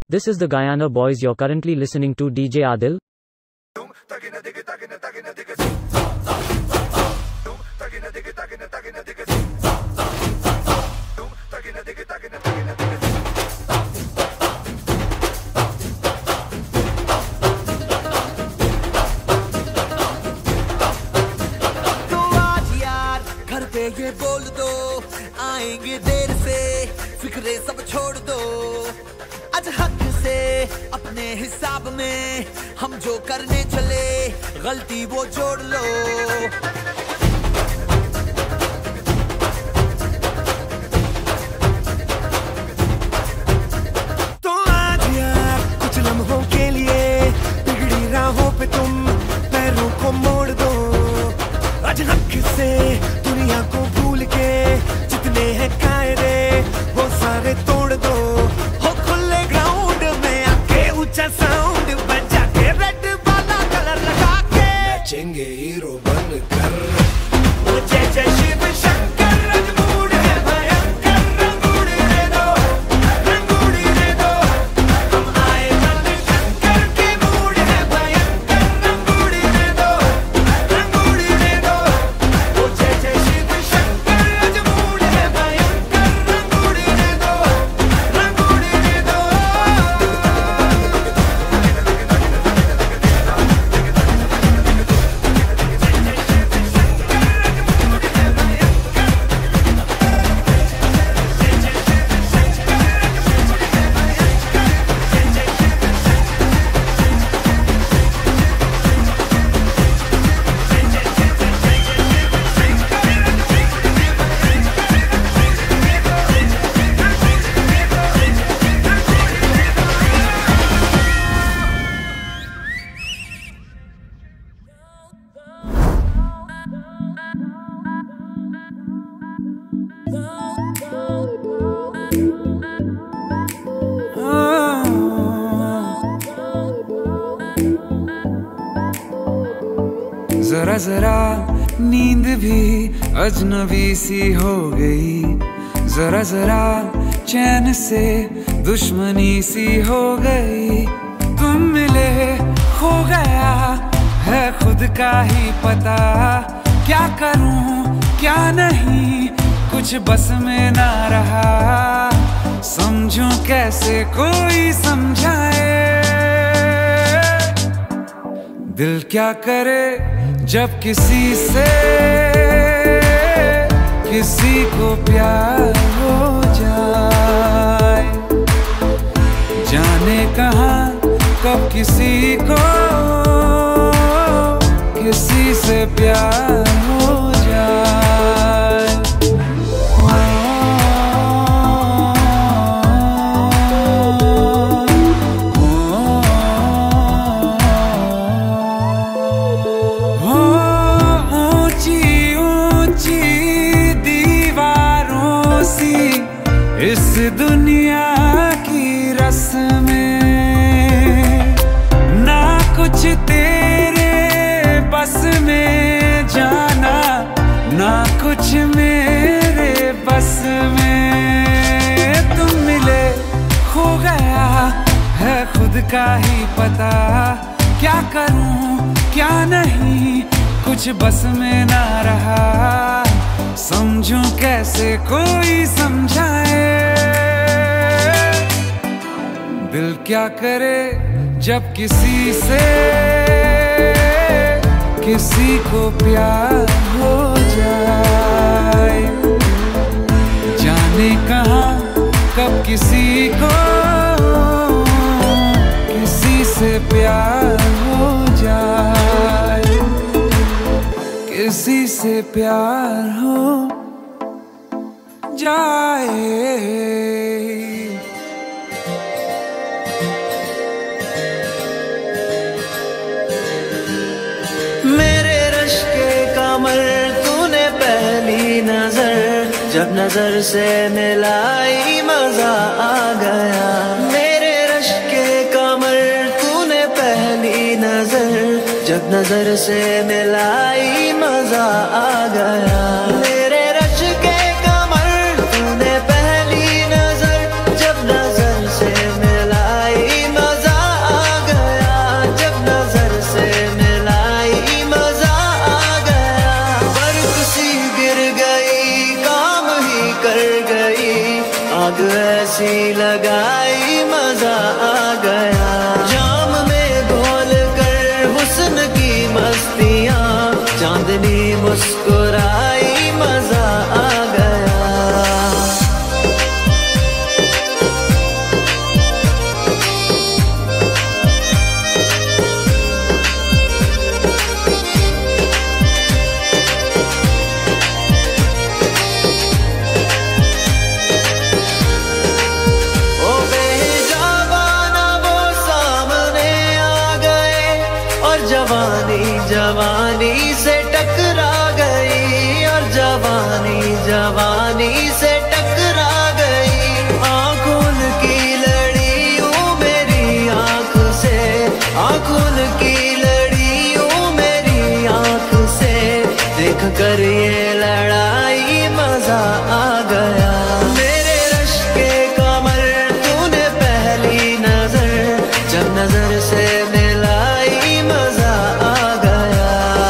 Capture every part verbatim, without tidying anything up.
This is the Guyana Boys. You're currently listening to D J Adil. ये बोल दो आएंगे देर से, फिक्रे सब छोड़ दो। आज हक से अपने हिसाब में हम जो करने चले, गलती वो जोड़ लो। तो आज यार कुछ लम्हों के लिए बिगड़ी राहों पे तुम पैरों को मोड़ दो। आज हक से दुनिया को भूल के जितने हैं कायदे वो सारे तोड़ दो। हो खुले ग्राउंड में आके ऊंचा साउंड बजा के रेड वाला कलर लगा के नाचेंगे हीरो बनकर। जय जय शिव शंकर रंगूड़ है भयंकर, रंगूड़ रे दो रंगूड़ रे दो। हम आए जल्दी शंकर के मूड है भयंकर, रंगूड़ रे दो रंगूड़ रे दो। ओ जय जय शिव शंकर रंगूड़ है भयंकर, रंगूड़ रे दो रंगूड़ रे दो। जरा जरा नींद भी अजनबी सी हो गई, जरा जरा चैन से दुश्मनी सी हो गई। तुम मिले खो गया है खुद का ही पता, क्या करूं क्या नहीं कुछ बस में ना रहा। समझूं कैसे कोई समझाए, दिल क्या करे जब किसी से किसी को प्यार हो जाए। जाने कहाँ कब किसी को किसी से प्यार हो जाए। इस दुनिया की रस्में ना कुछ तेरे बस में जाना, ना कुछ मेरे बस में। तुम मिले खो गया है खुद का ही पता, क्या करूं क्या नहीं कुछ बस में ना रहा। समझूं कैसे कोई समझाए, दिल क्या करे जब किसी से किसी को प्यार हो जाए। जाने कहाँ कब किसी को किसी से प्यार हो जाए, किसी से प्यार हो जाए। मेरे रश के कमर तूने पहली नजर जब नजर से मिलाई मजा आ गया। मेरे रश के कमर तूने पहली नजर जब नजर से मिलाई मजा आ गया। मेरे रश के कमर तूने पहली नजर जब नजर से मिलाई जवानी जवानी से टकरा गई, और जवानी जवानी से टकरा गई। आंखों की लड़ी यूं मेरी आंख से, आंखों की लड़ी यूं मेरी आंख से, देख कर ये लड़ाई मजा आ गया। मेरे रश के कमर तूने पहली नजर जब नजर से मिलाई, मजा आ गया।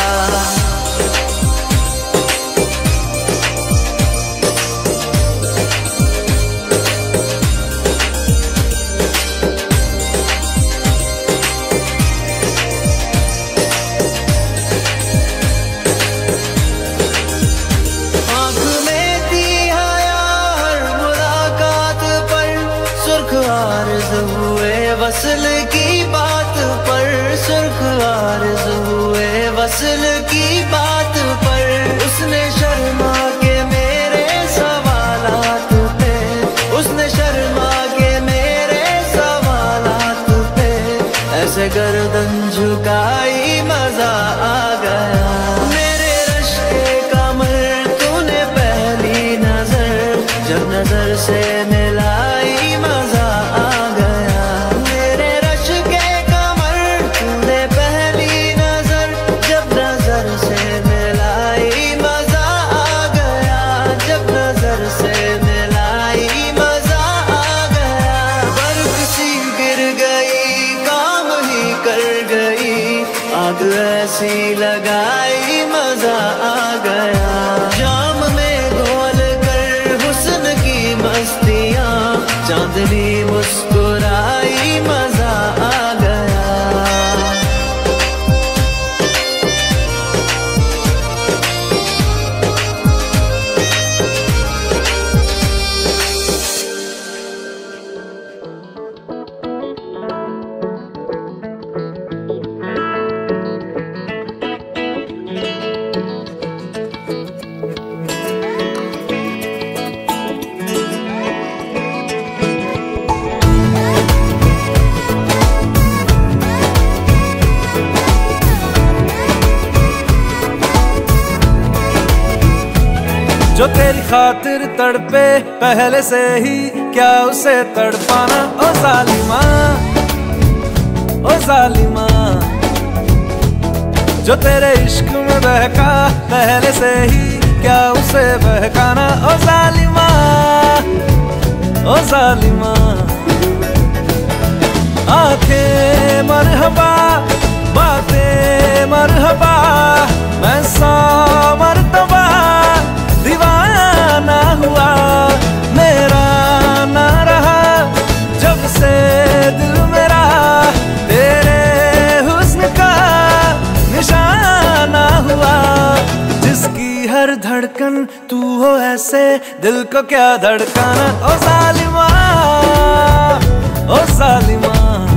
आंख में थी हया हर मुलाकात पर, सुर्ख आरज़ हुए वसल की बात पर, सुर्ख आरज़ हुए वसल की बात पर। उसने शर्मा के मेरे सवालात पे, उसने शर्मा के मेरे सवालात पे, ऐसे गर्दन झुकाई मजा आ गया। मेरे रश के कमर तूने पहली नजर जब नजर से मिलाई, मजा आ गया। मेरे रश के कमर तूने पहली नजर जब नजर से मिलाई, मजा आ गया। जब नजर से मिलाई, मजा आ गया। बर्फ सी गिर गई, काम ही कर गई, आग ऐसी लगाई, मजा आ गया। जाम में घोल कर हुस्न की मस्तियाँ, चांदनी मुस्कुराई, मजा आ गया। जो तेरी खातिर तड़पे पहले से ही, क्या उसे तड़पाना ओ जालिमा, ओ जालिमा। जो तेरे इश्क में बहका पहले से ही, क्या उसे बहकाना ओ जालिमा, ओ जालिमा। आंखें मरहबा, बातें मरहबा, मैं सौ मर्तबा दीवाना हुआ, मेरा ना रहा जब से दिल मेरा तेरे हुस्न का निशाना हुआ। जिसकी हर धड़कन तू हो ऐसे, दिल को क्या धड़काना ओ जालिमा, ओ जालिमा।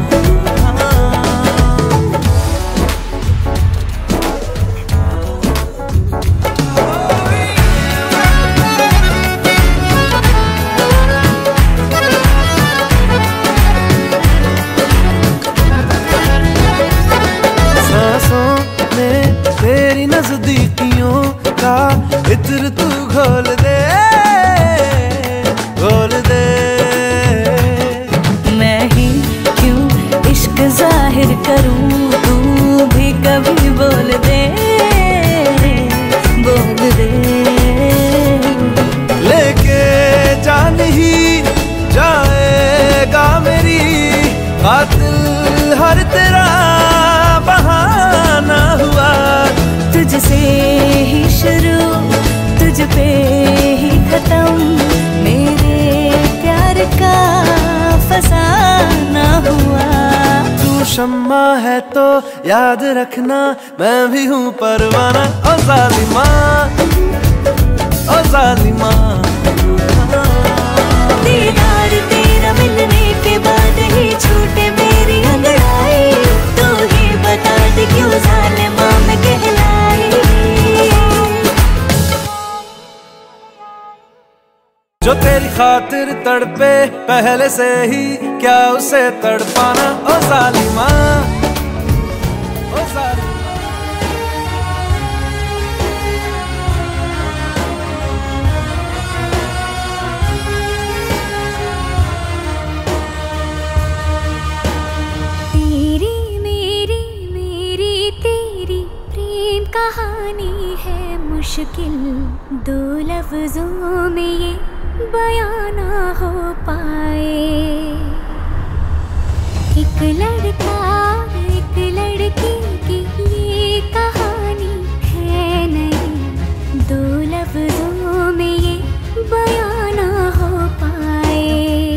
तेरी नजदीकियों का इत्र तू घोल दे, घोल दे। मैं ही क्यों इश्क जाहिर करूं, तू भी कभी बोल दे, बोल दे। लेके जान ही जाएगा मेरी, कातिल हर तेरा बहाना हुआ। तुझसे ही शुरू, तुझ पे ही खत्म, मेरे प्यार का फसाना हुआ। तू शम्मा है तो याद रखना, मैं भी हूँ परवाना ओ जालिमा, ओ जालिमा। दीदार तेरा मिलने के बाद ही छूटे मेरी अंगड़ाई, तू ही बता दे क्यों जालिमा मैं कहलाई। जो तेरी खातिर तड़पे पहले से ही, क्या उसे तड़पाना ओ जालिमा, ओ जालिमा। मुश्किल दो लफ्जों में ये बयां ना हो पाए। एक लड़का एक लड़की की ये कहानी है नहीं, दो लफ्जों में ये बयां ना हो पाए।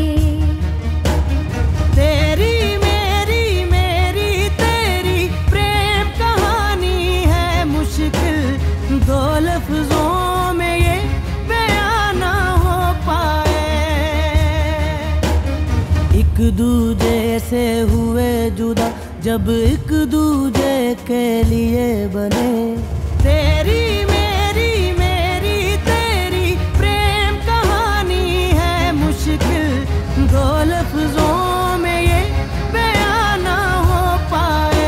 तेरी मेरी मेरी तेरी प्रेम कहानी है मुश्किल, दो लफ्जों में ये बयां ना हो पाए। एक दूजे से हुए जुदा जब एक दूजे के लिए बने। तेरी मेरी मेरी तेरी प्रेम कहानी है मुश्किल, दो लफ्जों में ये बयां ना हो पाए।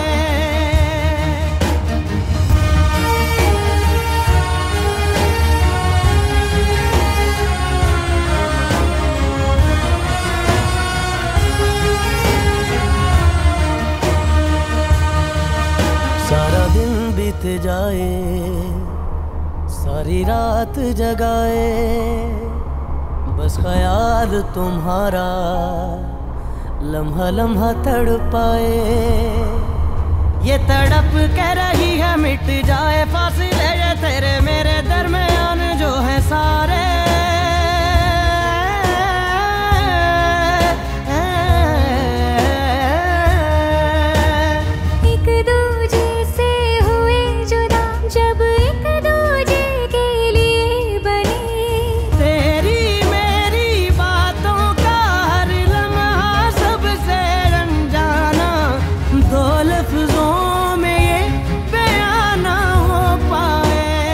सारा दिन बीत जाए, सारी रात जगाए, बस ख्याल तुम्हारा लम्हा लम्हा तड़पाए। ये तड़प के रही है मिट जाए फासिले ये तेरे मेरे दरमियान जो है सारे। जब एक दूजे के लिए बने। तेरी मेरी बातों का हर लम्हा सबसे अनजाना, दो लफ्जों में ये बयां ना हो पाए।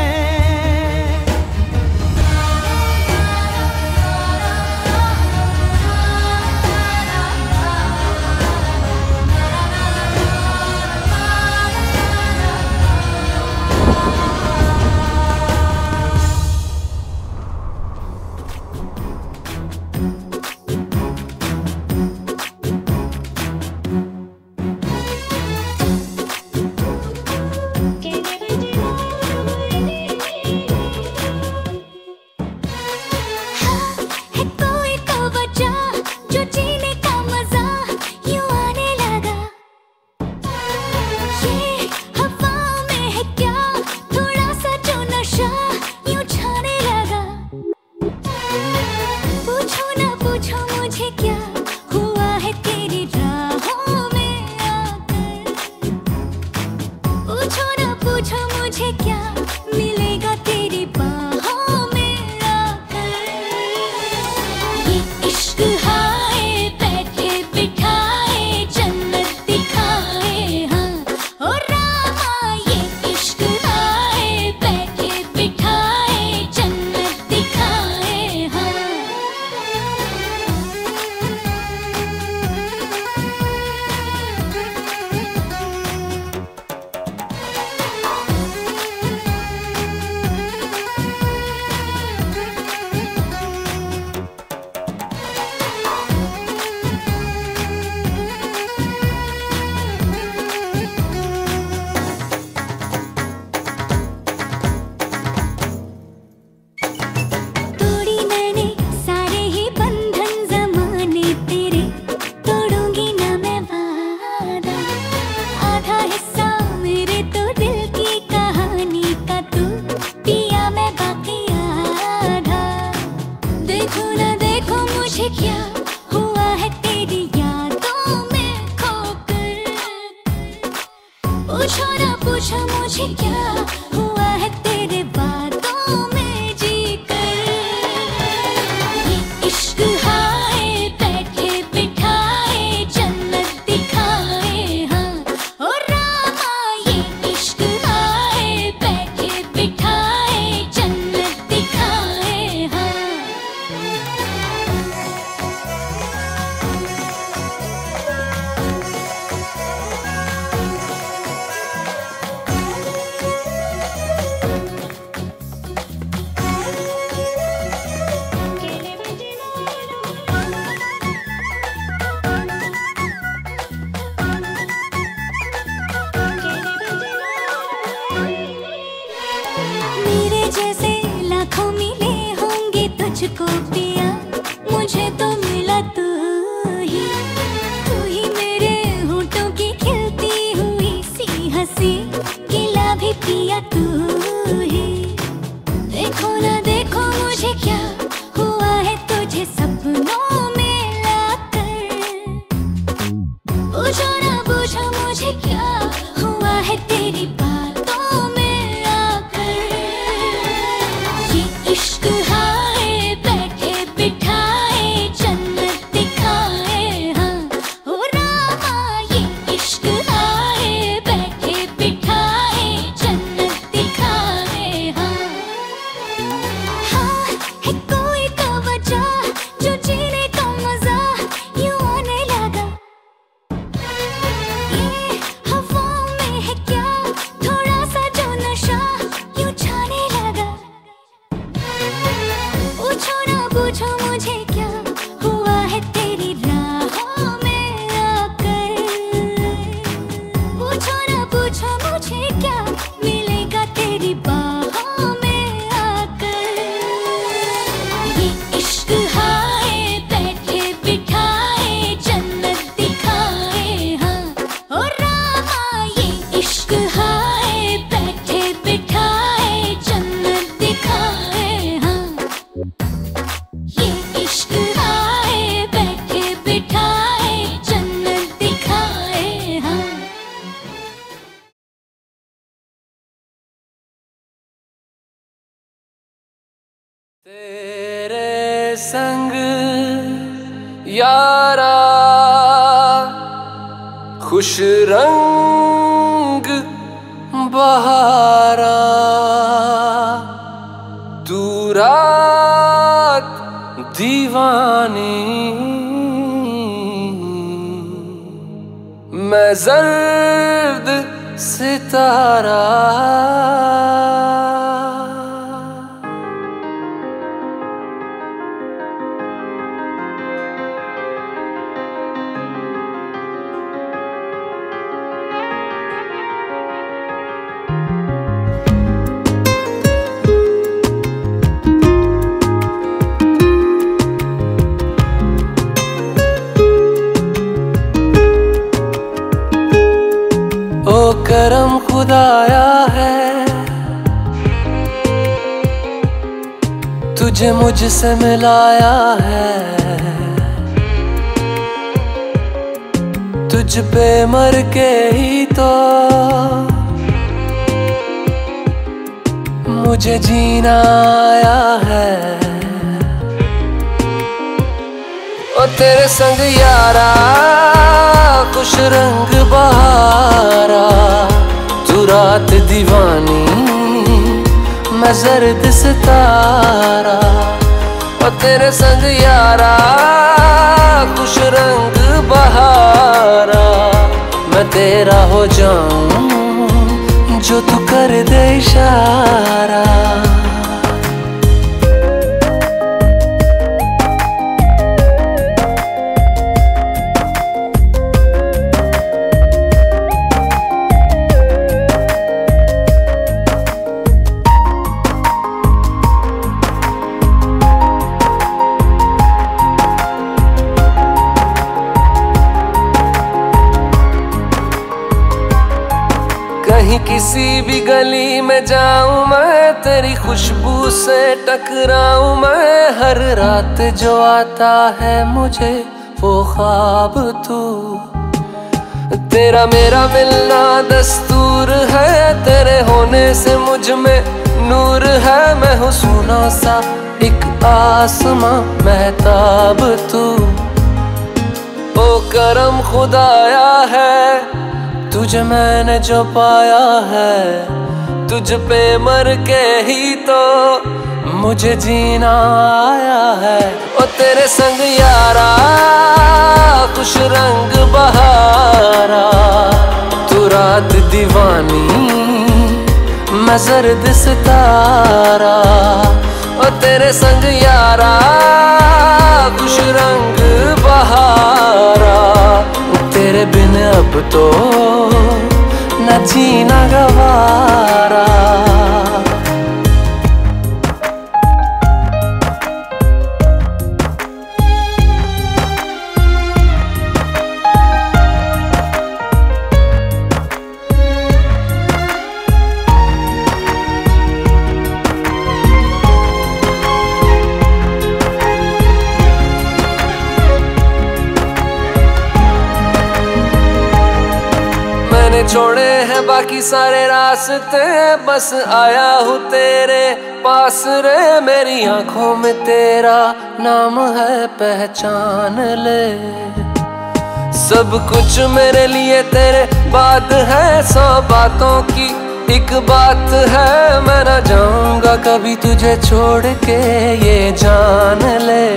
पूछो ना पूछो मुझे क्या हुआ है तेरे बातों में जीकर। ये इश्क हाय बैठे बिठाए जन्नत दिखाए, हाँ ओ रामा ये इश्क हाय बैठे बिठाए जन्नत दिखाए, हाँ। मुझको पिया, मुझे तो मिला तू ही। तू ही मेरे होठों की खिलती हुई सी हंसी, गिला भी पिया तू ही। देखो ना देखो मुझे क्या हुआ है तुझे सपनों में लाकर। पूछो ना पूछो मुझे क्या हुआ है तेरी बातों में आकर। ये इश्क हाय बैठे बिठाए जन्नत दिखाए, हाँ ओ रामा। ये इश्क हाय बैठे बिठाए जन्नत दिखाए, हाँ। हाँ है कोई तो वजह जो जीने का मजा यूं आने लगा। ये हवाओं में है क्या थोड़ा सा जो नशा यूं छाने लगा। पूछो ना पूछो मुझे क्या हुआ है तेरी राहों में आकर। पूछो ना पूछो मुझे क्या मिलेगा तेरी बाहों में आकर। ये इश्क हाय बैठे बिठाए जन्नत दिखाए, हाँ ओ रामा। ये इश्क हाय बैठे बिठाए जन्नत दिखाए, हाँ। ये इश्क हाय बैठे बिठाए जन्नत दिखाए, हाँ। तेरे संग यारा खुश रंग बहारा, तू रात दीवानी, मैं जर्द सितारा। ओ करम खुदाया है तुझे मुझसे मिलाया है। तुझ पे मर के ही तो मुझे जीना आया है। ओ तेरे संग यारा खुश रंग बहारा, तू रात दीवानी, मैं जर्द सितारा। ओ तेरे संग यारा खुश रंग बहारा, मैं तेरा हो जाऊं जो तू कर दे इशारा। कहीं किसी भी गली में जाऊं मैं, तेरी खुशबू से टकराऊं मैं। हर रात जो आता है मुझे वो ख्वाब तू, तेरा मेरा मिलना दस्तूर है। तेरे होने से मुझ में नूर है, मैं हूँ सोना सा एक आसमां महताब तू। ओ करम खुदाया है तुझे मैंने जो पाया है, तुझ पे मर के ही तो मुझे जीना आया है। ओ तेरे संग यारा खुश रंग बहारा, तू रात दीवानी, मैं जर्द सितारा। ओ तेरे संग यारा खुश रंग बहारा, तेरे बिन अब तो न जीना गवारा। छोड़े हैं बाकी सारे रास्ते, बस आया हूँ तेरे पास रे। मेरी आंखों में तेरा नाम है, पहचान ले। सब कुछ मेरे लिए तेरे बात है, सौ बातों की एक बात है। मैं ना जाऊंगा कभी तुझे छोड़ के, ये जान ले।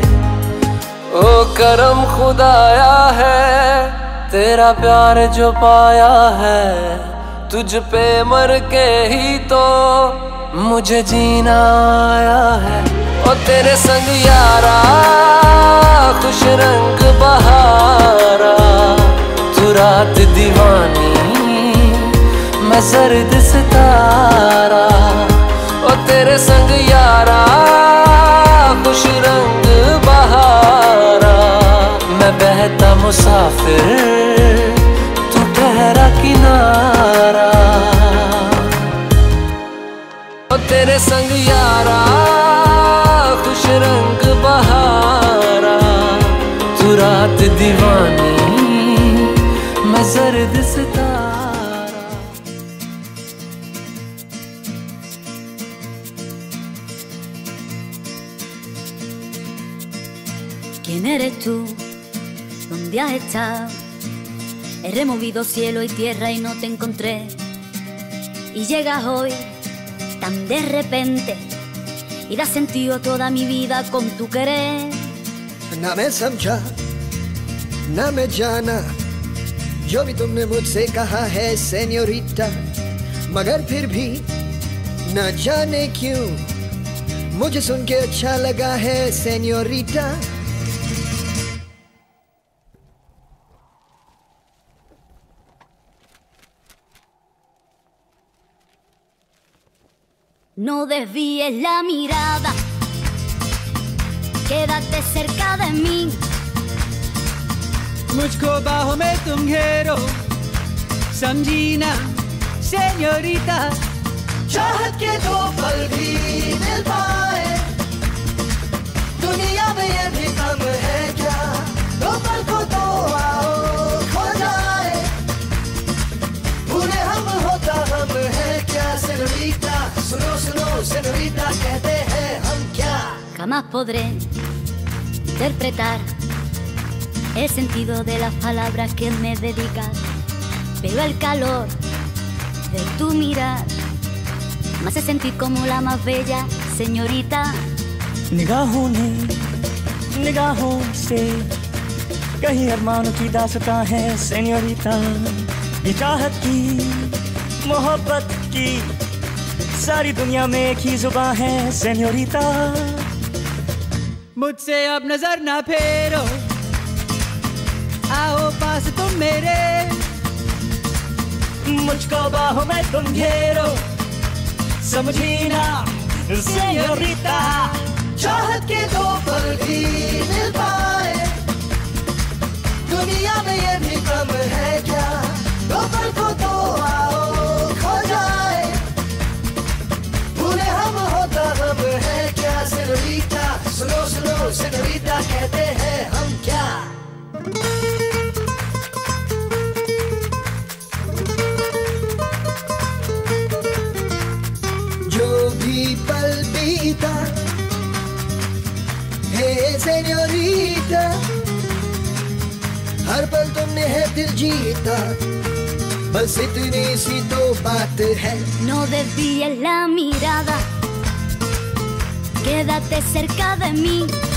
ओ करम खुदाया है तेरा प्यार जो पाया है, तुझ पे मर के ही तो मुझे जीना आया है। ओ तेरे संग यारा खुश रंग बहारा, तू रात दीवानी मैं सर्द सितारा। ओ तेरे संग यारा खुश रंग बहारा, मैं बहता मुसाफिर तू ठहरा किनारा। ओ तेरे संग यारा खुश रंग बहारा, तू रात दीवानी मैं जर्द सितारा। ¿Quién eres tú? ¿Dónde has estado? He removido cielo y tierra y no te encontré. Y llegas hoy tan de repente y das sentido a toda mi vida con tu querer. ना मैं समझा ना मैं जाना जो भी तुमने मुझसे कहा है सेन्योरिटा, मगर फिर भी न जाने क्यों मुझे सुन के अच्छा लगा है senorita. No desvíes la mirada, quédate cerca de mí. मुझको बाहों में तुम घेरो, समझी ना सेन्योरिटा। चाहत के दो पल भी मिल पाए, दुनिया में ये भी कम है क्या? दो पल को तो आओ खो जाए, भूले हम होता हम है क्या? सेन्योरिटा सुनो सुनो सेन्योरिटा, कहते हैं हम क्या? Jamás podré interpretar el sentido de las palabras que me dedicas, pero el calor de tu mirar me hace sentir como la más bella señorita. निगाहों ने निगाहों से कहीं अरमानों की दास्तां है सेन्योरिटा। ये चाहत की मोहब्बत की सारी दुनिया में एक ही जुबान है सेन्योरिटा। मुझसे अब नजर ना फेरो, आओ पास तुम मेरे। मुझको बाहों में तुम घेरो, समझी ना सेन्योरिटा। चाहत के दो पल भी मिल पाए, दुनिया में ये भी कम है क्या? दो पल को तो आओ खो जाए, भूले हम होता हम है क्या? सेन्योरिटा सुनो सुनो सेन्योरिटा, कहते हैं हम क्या? जो भी पल बीता हे सेन्योरिटा, हर पल तुमने है दिल जीता, बस इतनी सी तो बात है। No desvíes la mirada, quédate cerca de mí.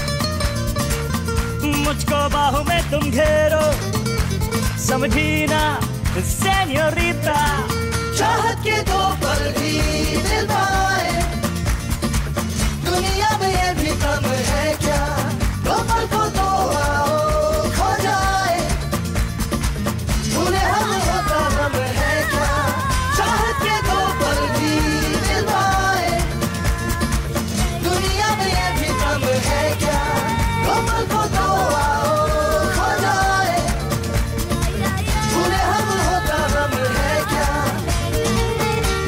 मुझको बाहों में तुम घेरो, समझी ना सेन्योरिटा। चाहत के दो पल भी मिल पाए, दुनिया में ये भी कम है क्या? दो पल को तो आओ खो जाए, भूले हम होता हम है क्या? चाहत के दो पल भी मिल पाए, दुनिया में ये भी कम है क्या? दो पल को तो आओ खो जाए, भूले हम होता हम है क्या?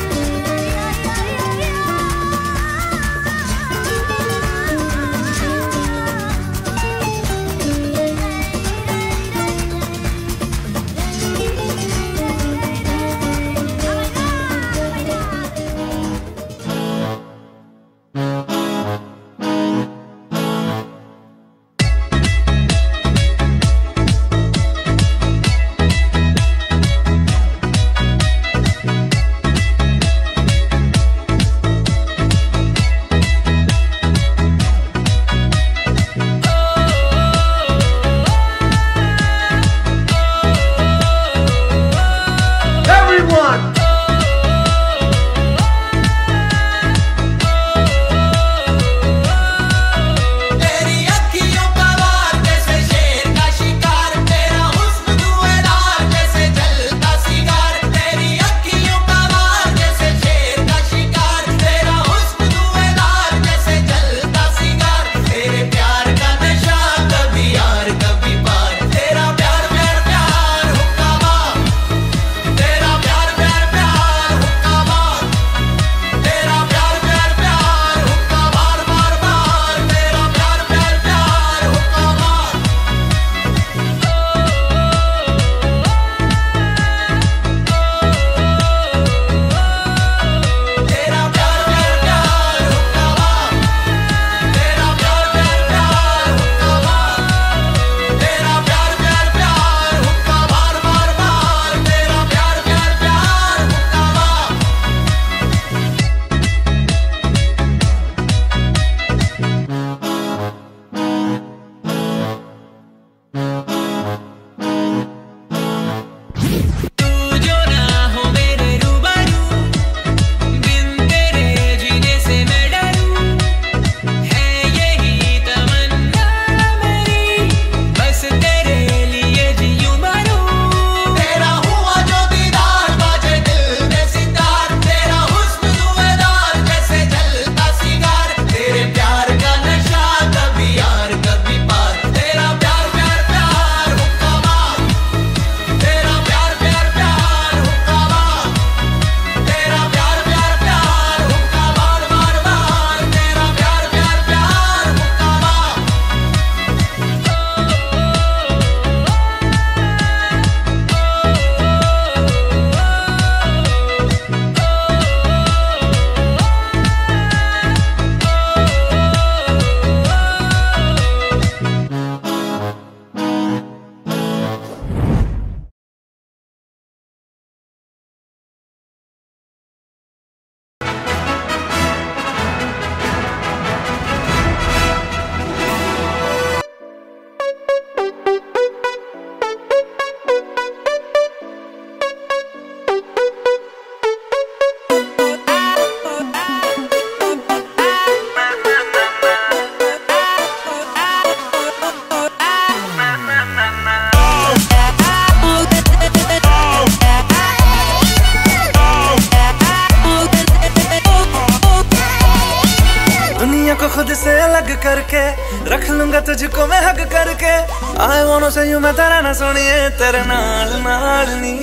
करके रख लूंगा तुझको मैं हक करके I want to say you मैं तेरा ना सुनिए तेरे नाल नाल नी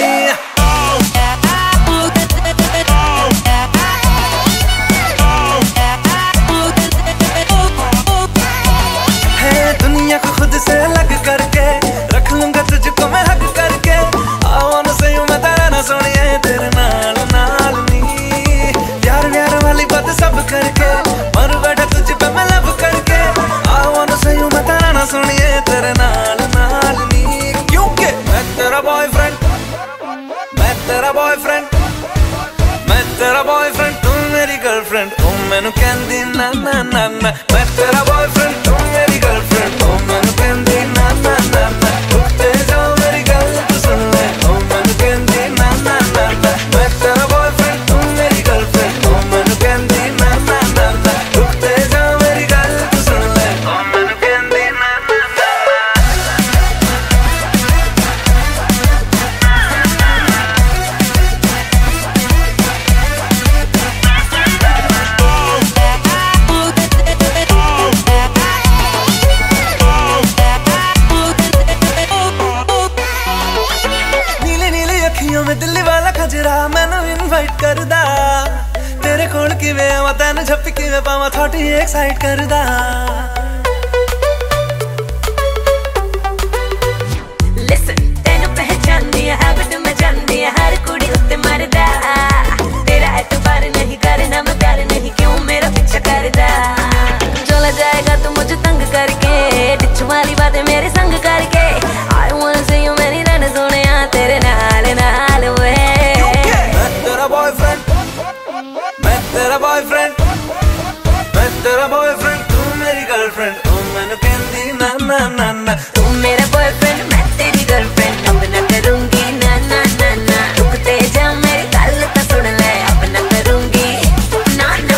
दुनिया को खुद से अलग करके रख लूंगा तुझको मैं हक करके I wanna say you मैं तेरा ना सुनिए तेरे नाल नाल नी प्यार प्यार वाली बात सब करके मर बैठा तुझ पे मैं लब करके I wanna say you मैं तेरा ना सुनिए तेरे नाल नाल नी क्योंकि मैं तेरा बॉयफ्रेंड मैं तेरा बॉयफ्रेंड मैं तेरा बॉयफ्रेंड तू मेरी गर्लफ्रेंड तू मैनू कहंदी ना ना ना ना मैं तेरा बॉयफ्रेंड तू मेरी गर्लफ्रेंड तू मैनू कहंदी ना ना ना ना रुकते जाओ मेरी गल तू सुन ले तू मैनू कहंदी ना ना ना ना मैं तेरा बॉयफ्रेंड तू मेरी गर्लफ्रेंड तू मैनू कहंदी ना ना ना ना रुकते जाओ मेरी गल तू सुन ले तू मैनू कहंदी ना ना दिल्ली वाला खजरा मैनू इनवाइट करदा तेरे कोल किवें आवां तैनू झप्पी किवें पावां थोड़ी एक्साइट करदा लिसन तैनू पहचानदी है हैबिट में जानदी है हर कुड़ी उत्ते मरदा तेरा एतबार नहीं करना मैं प्यार नहीं क्यों मेरा पीछा करदा चला जाएगा तू मुझे तंग करके डिच वाली बातें मेरे संग करके आई वांट से यू मेरी रन सोनिया तेरे नाल नाल तेरा बॉयफ्रेंड मैं तेरा बॉयफ्रेंड तू मेरी गर्लफ्रेंड तू मैनू कहंदी ना ना ना ना तू मेरा बॉयफ्रेंड मैं तेरी गर्लफ्रेंड अब ना करूंगी ना ना ना ना रुकते जा मेरी गल तो सुन ले अब ना करूंगी ना ना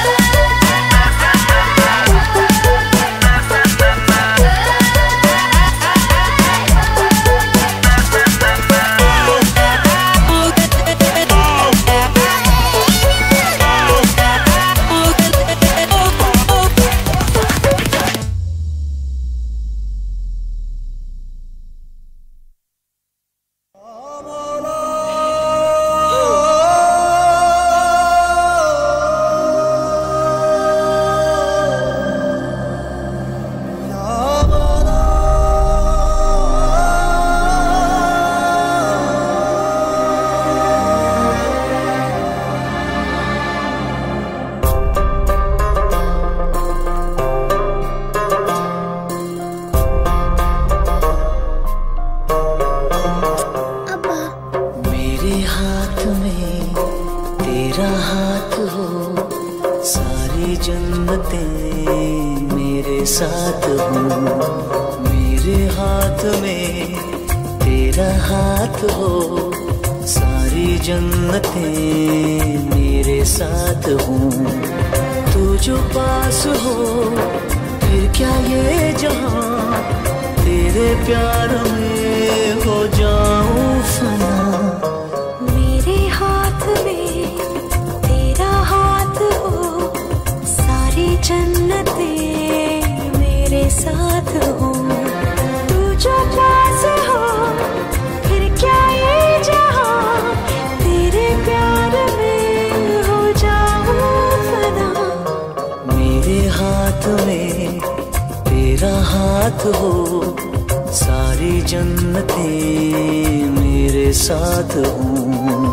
साथ हूँ मेरे हाथ में तेरा हाथ हो सारी जन्नतें मेरे साथ हूँ तू जो पास हो फिर क्या ये जहाँ तेरे प्यार में हो जाऊँ फना मेरे हाथ में तेरा हाथ हो सारी जन्नतें मेरे साथ हो तू जो पास हो फिर क्या ये जहाँ तेरे प्यार में हो जाऊँ फना मेरे हाथ में तेरा हाथ हो सारी जन्नतें मेरे साथ हूँ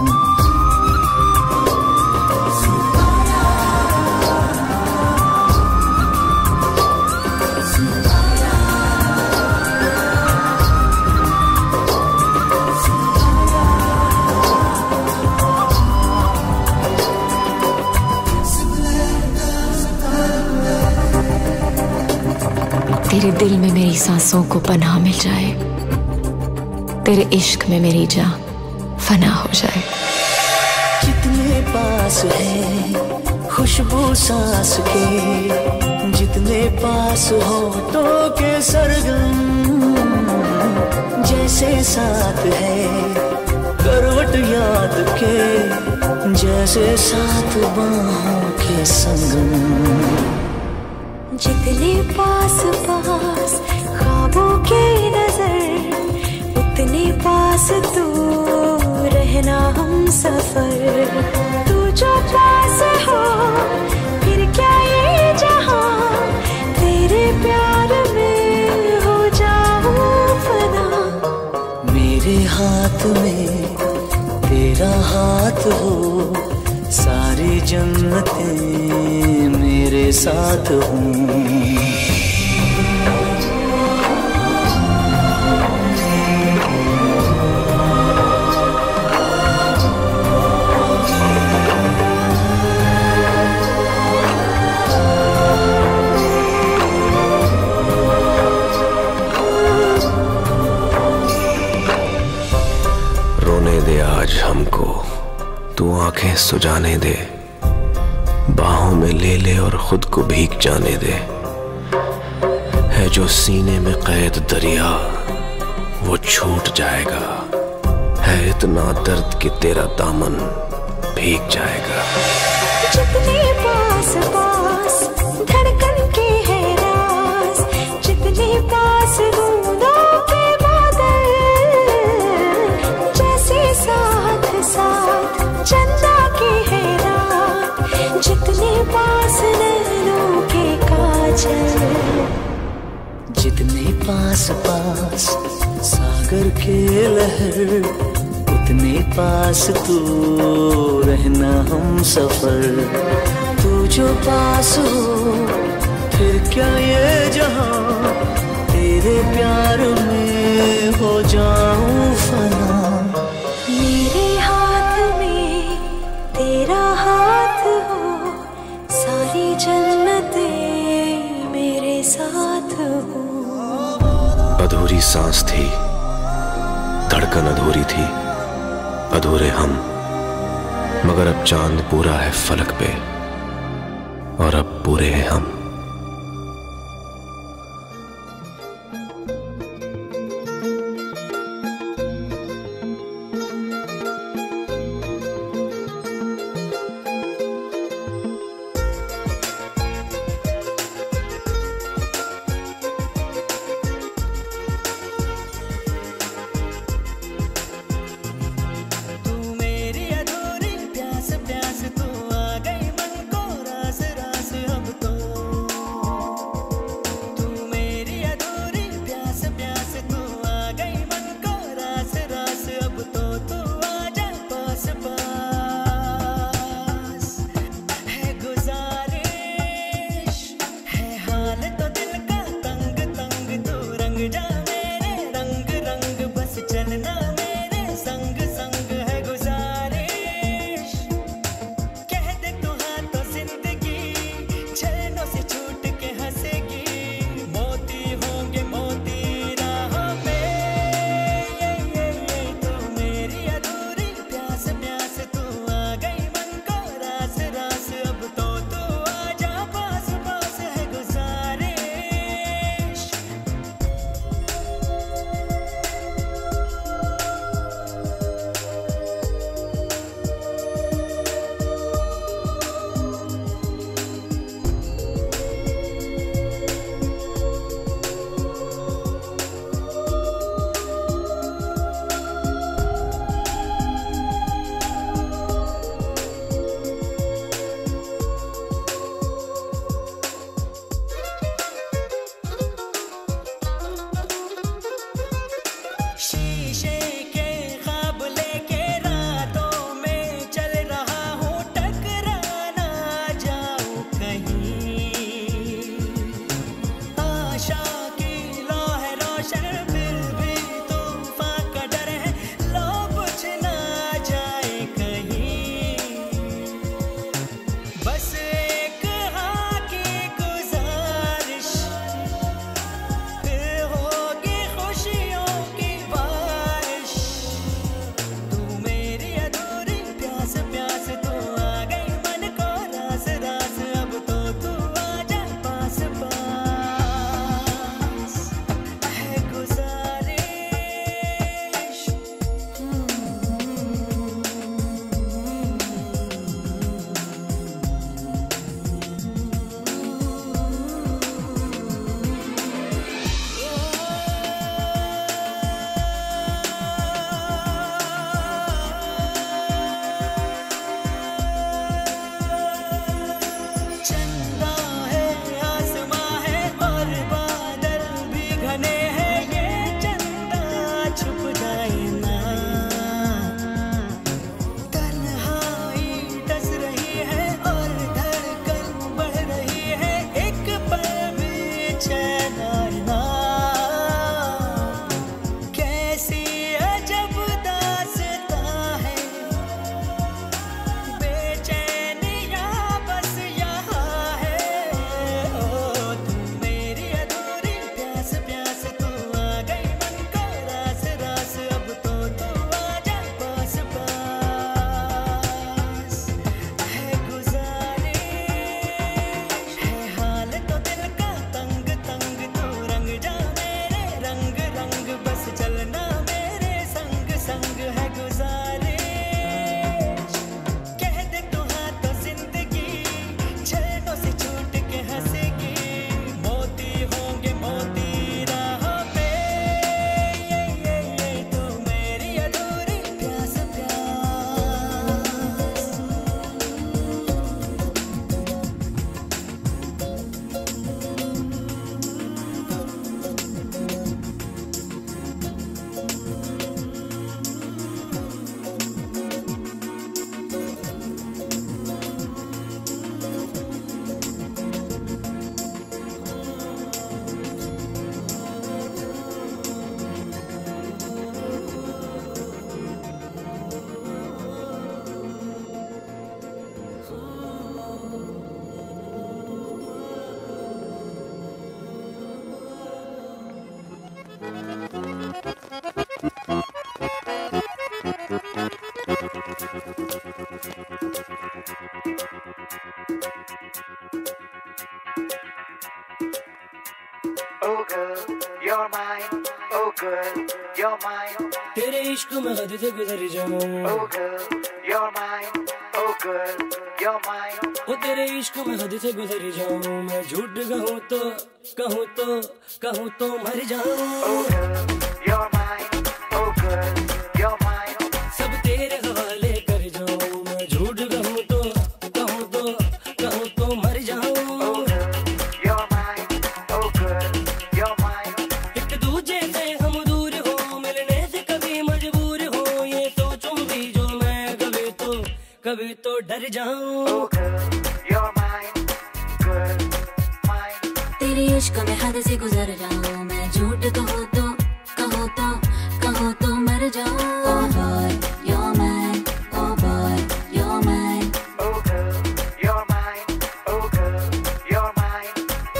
तेरे दिल में मेरी सांसों को पनाह मिल जाए तेरे इश्क में मेरी जान फना हो जाए जितने पास है खुशबू सांस के जितने पास हो तो के सरगम जैसे साथ है करवट याद के जैसे साथ बाहों के संगम जितने पास पास ख्वाबों के नजर, उतने पास तू रहना हम सफर। तू जो पास हो फिर क्या ये जहां, तेरे प्यार में हो जाऊं फना। मेरे हाथ में तेरा हाथ हो, सारी जन्नतें मेरे साथ हूँ। रोने दे आज हमको, तू आंखें सुजाने दे, बाहों में ले ले और खुद को भीग जाने दे। है जो सीने में कैद दरिया वो छूट जाएगा, है इतना दर्द कि तेरा दामन भीग जाएगा। जितने पास पास धड़कन के है राज, जितने पास बूंदों के बादल, जैसे साथ साथ चंदा के है रात, जितने पास नैनों के काजल। जितने पास पास सागर के लहर, उतने पास तू रहना हम सफर। तू जो पास हो फिर क्या ये जहां, तेरे प्यार में हो जाऊं फना। मेरे हाथ में तेरा हाथ हो, सारी जन्नतें मेरे साथ हो। अधूरी सांस थी, धड़कन अधूरी थी, अधूरे हम, मगर अब चांद पूरा है फलक पे और अब पूरे हैं हम। है गुजारिश, कह दे तू हाँ तो जिंदगी छेड़ों से छूट के हंसेगी। मोती होंगे मोती राहों पे, ये ये ये तू मेरी अधूरी प्यास प्यास। Oh girl, you're mine. Oh girl, you're mine. तेरे इश्क में हद से गुजर जाऊं। Oh girl, you're mine. Oh girl, you're mine. ओ तेरे इश्क में हद से गुजर जाऊं। मैं झूठ कहूँ तो कहूँ तो कहूँ तो मर जाऊं। Oh girl, you're mine. Oh girl, you're mine. सब तेरे हवाले कर जाऊं। मैं झूठ कहूँ तो कहूँ तो कहूँ तो मर जाऊं। Oh girl, you're mine. Oh girl, you're mine. एक दूजे से हम दूर हो, मिलने से कभी मजबूर हो, ये सोचूं भी जो मैं कभी तो कभी तो डर जाऊं। Oh girl, you're mine. Girl, mine. तेरे इश्क में हद से गुजर जाऊं। मैं झूठ कहूँ तो कहूँ तो कहूँ तो मर जाऊं। Oh boy, you're mine. Oh boy, you're mine. Oh girl, you're mine. Oh girl, you're mine.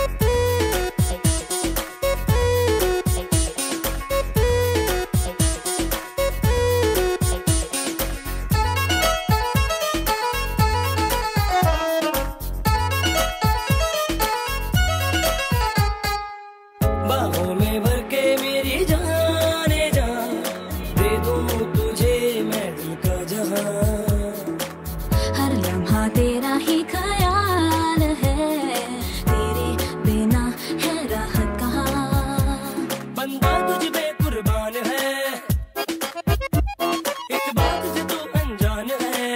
बाहों में भर के मेरी जाने जा, दे दूं तुझे मैं दिल का जहां। हर लम्हा तेरा ही ख्याल है, तेरे बिना है राहत कहाँ। बंदा तुझ पे कुर्बान है, इस बात से तू अनजान है।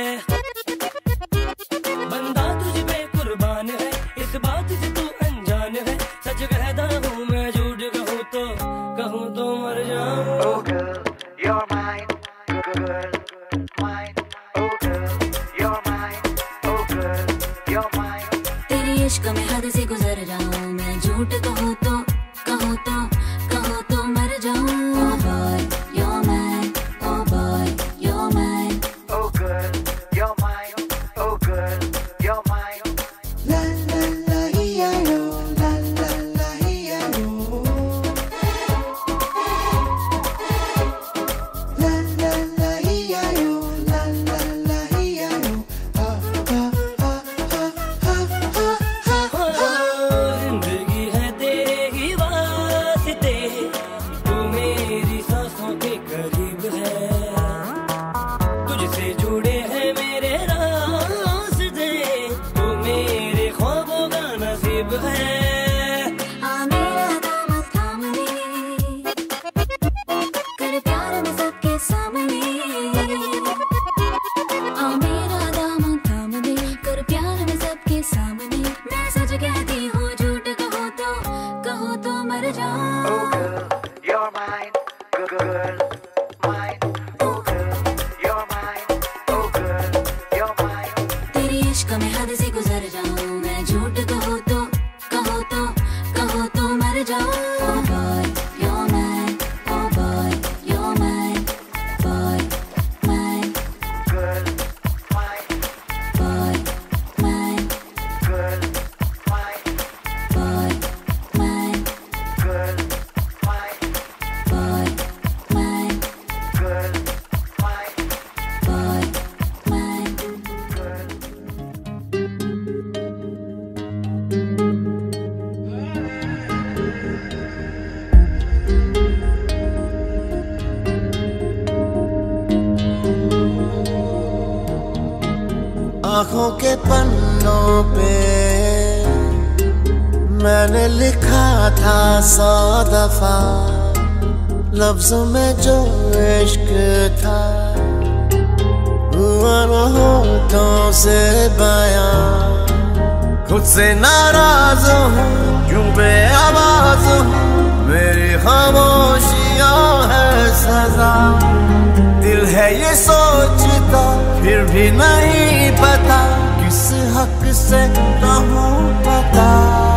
बंदा तुझ पे कुर्बान है, इस बात से तू अनजान है। सच कहता हूँ मैं, झूठ कहूँ तो कहूँ तो मर जाऊं। Oh girl, you're mine. Girl, mine. Oh girl, you're mine. Oh girl, you're mine. तेरे इश्क में हद से गुजर जाऊं। मैं झूठ कहूँ तो कहूँ तो कहूँ तो मर जाऊं। Oh boy, you're mine. Oh boy, you're mine. Oh girl, you're mine. Oh girl, you're mine. La la la ya yo, la la la ya yo. La la la ya yo, la la la ya yo. Ha ha ha ha ha ha ha ha. जिंदगी है तेरे ही वास्ते, तू मेरी सांसों के करीब है। तुझसे जुड़े हैं मेरे रास्ते, तू मेरे ख्वाबों का नसीब है। आ मेरा दामन थाम ले, कर प्यार में सबके सामने। आ मेरा दामन थाम ले, कर प्यार में सबके सामने। मैं सच कहती हूँ, झूठ कहूँ तो कहूँ तो मर जाऊं। Oh girl, you're mine. Girl, mine. Oh girl, you're mine. Oh आँखों के पन्नों पे मैंने लिखा था सौ दफा, लफ्जों में जो इश्क था हुआ न होठों से बयां। खुद से नाराज हूँ क्यों बेआवाज हूँ, मेरी खामोशियाँ है सजा। दिल है ये सोचता फिर भी नहीं पता, किस हक से कहूँ पता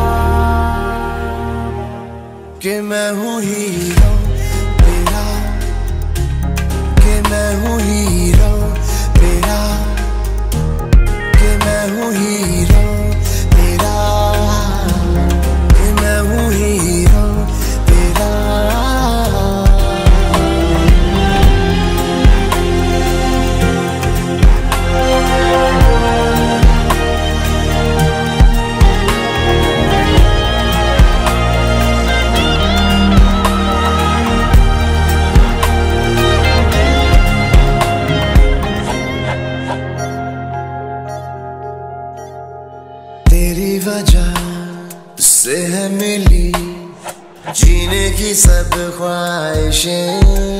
कि मैं हूँ हीरो तेरा, कि मैं हूँ हीरो तेरा, कि मैं हूँ हीरो तेरा, कि मैं हूँ हीरो तेरा। तेरी वजह से है मिली जीने की सब ख्वाहिशें,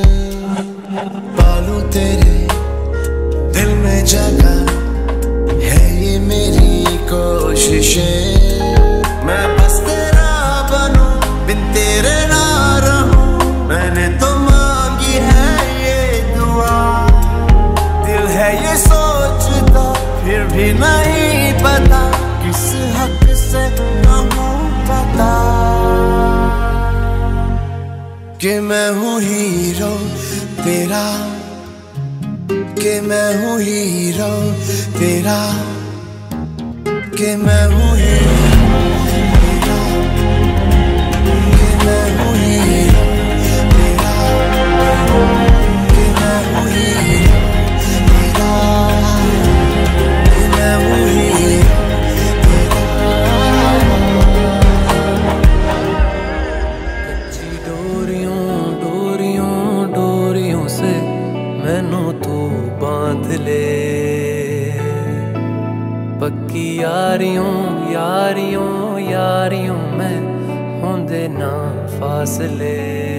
पालू तेरे दिल में जगह है ये मेरी कोशिशें। मैं बस तेरा बनूं बिन तेरे ना रहूं, मैंने तो मांगी है ये दुआ। दिल है ये सोचता फिर भी नहीं पता, किस हक से कहूँ पता कि मैं हूँ हीरो तेरा, कि मैं हूँ हीरो तेरा, कि मैं हूँ हीरो तेरा, कि मैं हूँ हीरो तेरा, कि मैं हूँ हीरो तेरा, कि मैं हूँ हीरो। पक्की यारियों यारियों यारियों में होंदे ना फासले,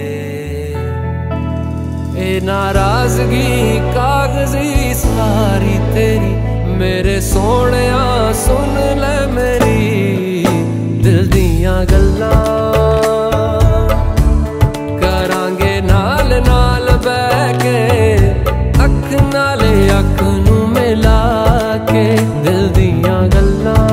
ए नाराजगी कागजी सारी तेरी, मेरे सोहणिया सुन ले मेरी दिल दियां गल्लां। करांगे नाल नाल बैठ के अख नाले अख नू मिला के, दिल दियां गल्लां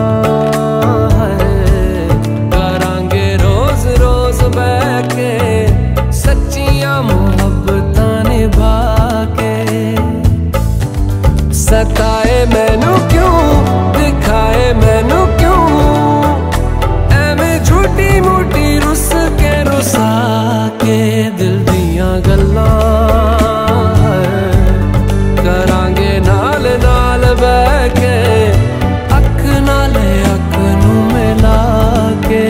करांगे रोज रोज बैठ के, सच्चियां मुहब्बतां निभा के। सताए मैनू क्यों दिखाए मैनू क्यों, एवें झूठी मूठी रुस के रुसा के, दिल दियां गल्लां करांगे नाल नाल बैठ के अख नाले अख नू मिला के।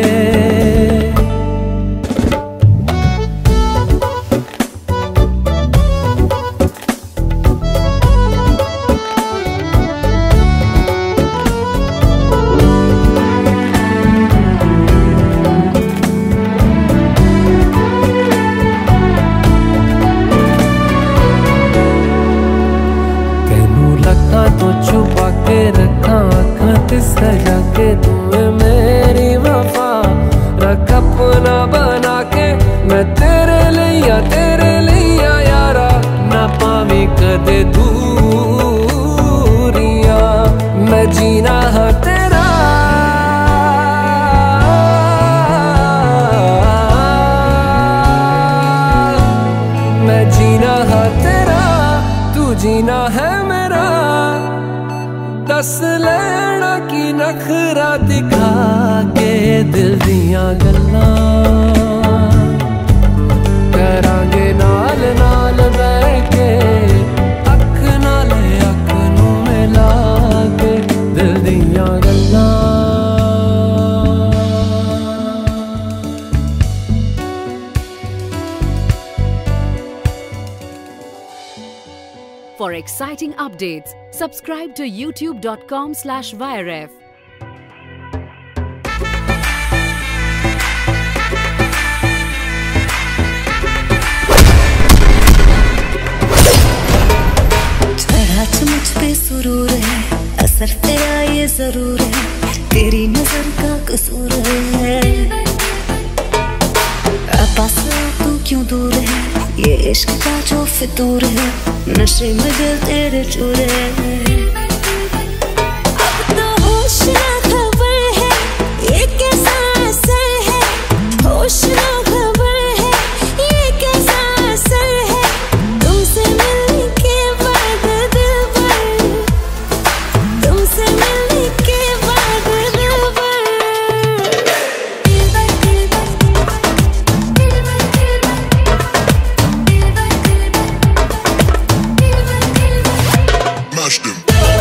तो छुपा के रखा आँखां ते सजा के, तुम्हें मेरी वफा रख अपना बना के। मैं तेरे लिया तेरे लिया यारा, ना पावी कदे दूरियां, मैं जीना है तेरा। मैं जीना है तेरा, तू जीना है मेरा। दस लेना की नखरा दिखा के, दिल दियां गल्लां करांगे नाल नाल बैठ के अख नाले अख नू मिला के, दिल दियां गल्लां। For exciting updates, subscribe to youtube dot com slash viref. मुझ पे सुरूर है, असर तेरा ये जरूर है, तेरी नजर का कसूर है। पास तू क्यों दूर है, ये इश्क का जो फितूर है, नशे में दिल तेरे चूर है। अब तो होश ना खबर है, ये कैसा असर है, होश ना खबर है, ये कैसा असर है, तुमसे मिलने के बाद दिल भर, तुमसे मिलने के बाद दिल भर, दिल भर, दिल भर, दिल भर, दिल भर, दिल भर, दिल भर, दिल भर, दिल भर, mash them.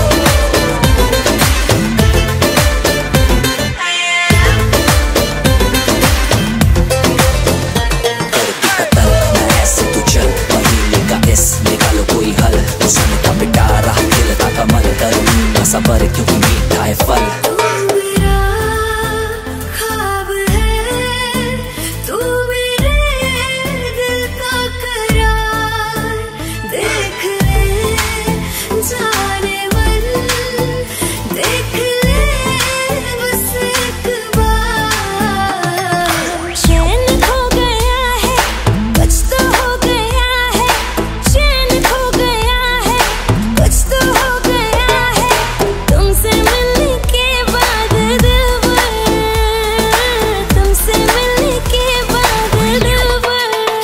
निकालो कोई हल, उसने का बेटा रहा खिलता कमल, दर्द सबर क्योंकि मीठा है फल। तू मेरा ख्वाब है, तू मेरे दिल का करार, देख ले जाने मन, देख ले बस एक बार। चैन खो गया है, कुछ तो हो गया है, चैन खो गया है, कुछ तो हो गया है, तुमसे मिलने के बाद दिल भर, तुमसे मिलने के बाद दिल भर।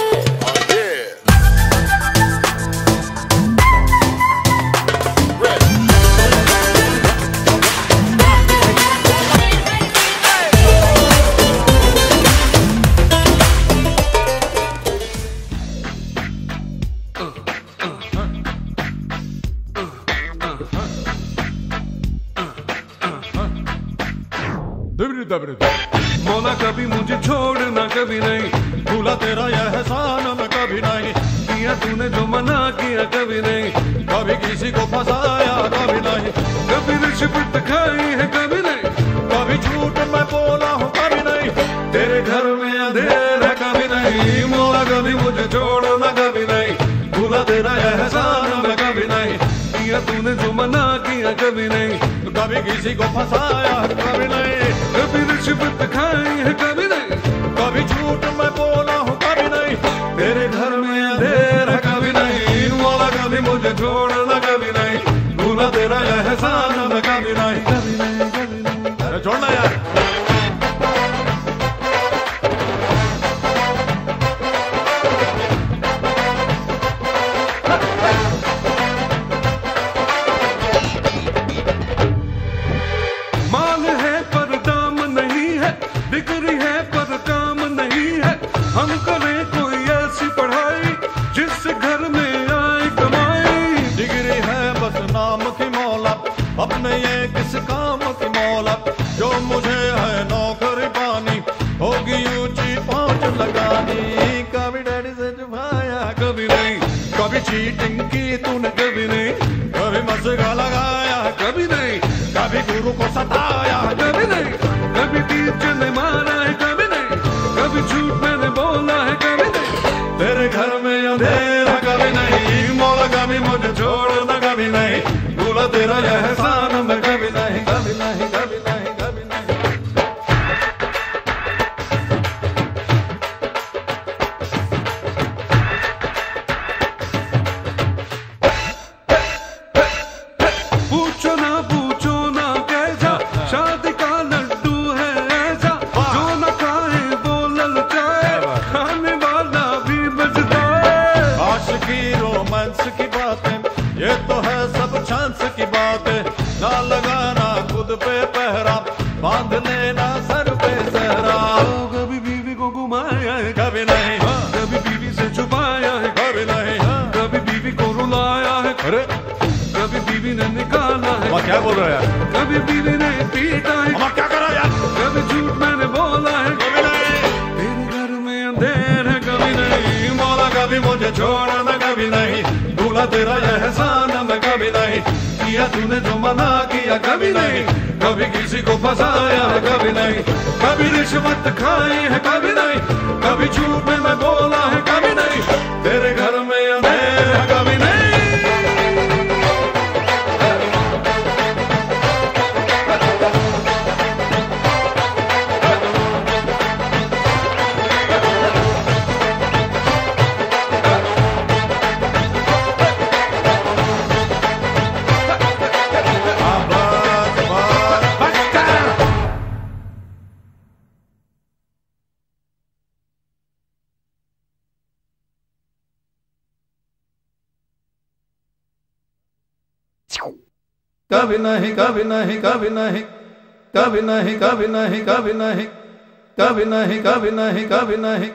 मौला कभी मुझे छोड़ना कभी नहीं, भूला तेरा यह एहसान मैं कभी नहीं, किया तूने जो मना किया कभी नहीं, कभी किसी को फंसाया कभी नहीं, कभी रिश्वत खाई है कभी नहीं, कभी झूठ मैं बोला हूँ कभी नहीं, तेरे घर में अंधेरा कभी नहीं, मौला कभी मुझे छोड़ना कभी नहीं, भूला तेरा यह एहसान मैं कभी नहीं, किया तूने जो मना किया कभी नहीं, कभी किसी को फंसाया कभी नहीं, कभी रिश्वत खाई है कभी नहीं, कभी झूठ मैं बोला हूँ कभी नहीं, तेरे घर में अंधेरा कभी नहीं, मौला कभी मुझे छोड़ना कभी नहीं, भूला तेरा एहसान मैं कभी नहीं, कभी नहीं, कभी नहीं, अरे छोड़ना यार। मांग है पर दाम नहीं है, बिक्री है पर काम नहीं है, हम करें कोई ऐसी पढ़ाई जिससे घर में आए कमाई, डिग्री है बस नाम की मौला, अपने ये किस काम की मौला, जो मुझे है नौकरी पानी, होगी ऊंची पहुंच लगानी, कभी डैडी से छुपाया कभी नहीं, कभी चीटिंग की तूने कभी नहीं, कभी मस्का लगाया कभी नहीं, कभी गुरु को सताया कभी नहीं, कभी टीचर ने मारा है कभी नहीं, कभी झूठ मैंने बोला है कभी नहीं, तेरे घर में अंधेरा कभी नहीं, मौला कभी मुझे छोड़ना कभी नहीं, भूला तेरा यह एहसान मैं कभी नहीं, कभी नहीं, कभी नहीं, कभी नहीं। पूछो ना पूछो ना कैसा, शादी का लड्डू है ऐसा, जो न खाए वो ललचाए, खाने वाला भी बचता है, आशिकी रोमांस की बातें ये तो है सब चांस की बातें, ना लगाना खुद पे पहरा, बांध लेना सर पे सहरा, कभी बीवी को घुमाया है कभी नहीं, कभी बीवी से छुपाया है कभी नहीं, कभी बीवी को रुलाया है, अरे कभी बीवी ने निकाला है, क्या बोल रहा है यार, कभी बीवी ने पीटा है, क्या करा यार, कभी झूठ मैंने बोला है कभी नहीं, तेरे घर में अंधेर है कभी नहीं, मौला कभी मुझे छोड़ना कभी नहीं, भूला तेरा यह एहसान मैं कभी नहीं किया, तूने जो मना किया कभी नहीं, कभी किसी को फंसाया है कभी नहीं, कभी रिश्वत खाई है कभी नहीं, कभी झूठ में मैं बोला है कभी नहीं, तेरे घर में अंधेरा कभी नहीं। कभी नहीं कभी नहीं कभी नहीं कभी नहीं कभी नहीं कभी नहीं कभी नहीं कभी नहीं कभी नहीं।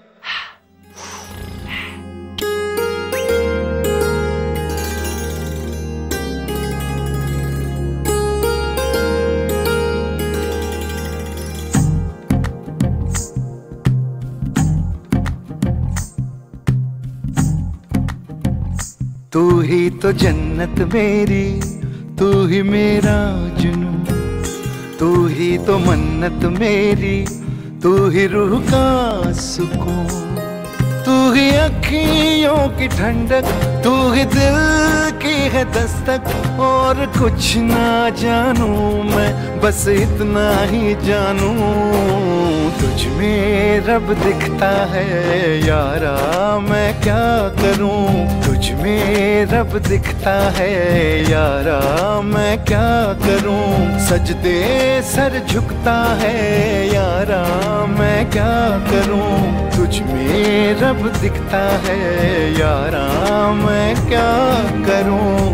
तू ही तो जन्नत मेरी, तू ही मेरा जुनून, तू ही तो मन्नत मेरी, तू ही रूह का सुकून, तू ही अखियों की ठंडक, तू ही दिल की है दस्तक, और कुछ ना जानू मैं बस इतना ही जानू, तुझ में रब दिखता है यारा मैं क्या करूं, तुझ में रब दिखता है यारा मैं क्या करूं, सजदे सर झुकता है यारा मैं क्या करूं, तुझ में रब दिखता है यारा मैं क्या करूं।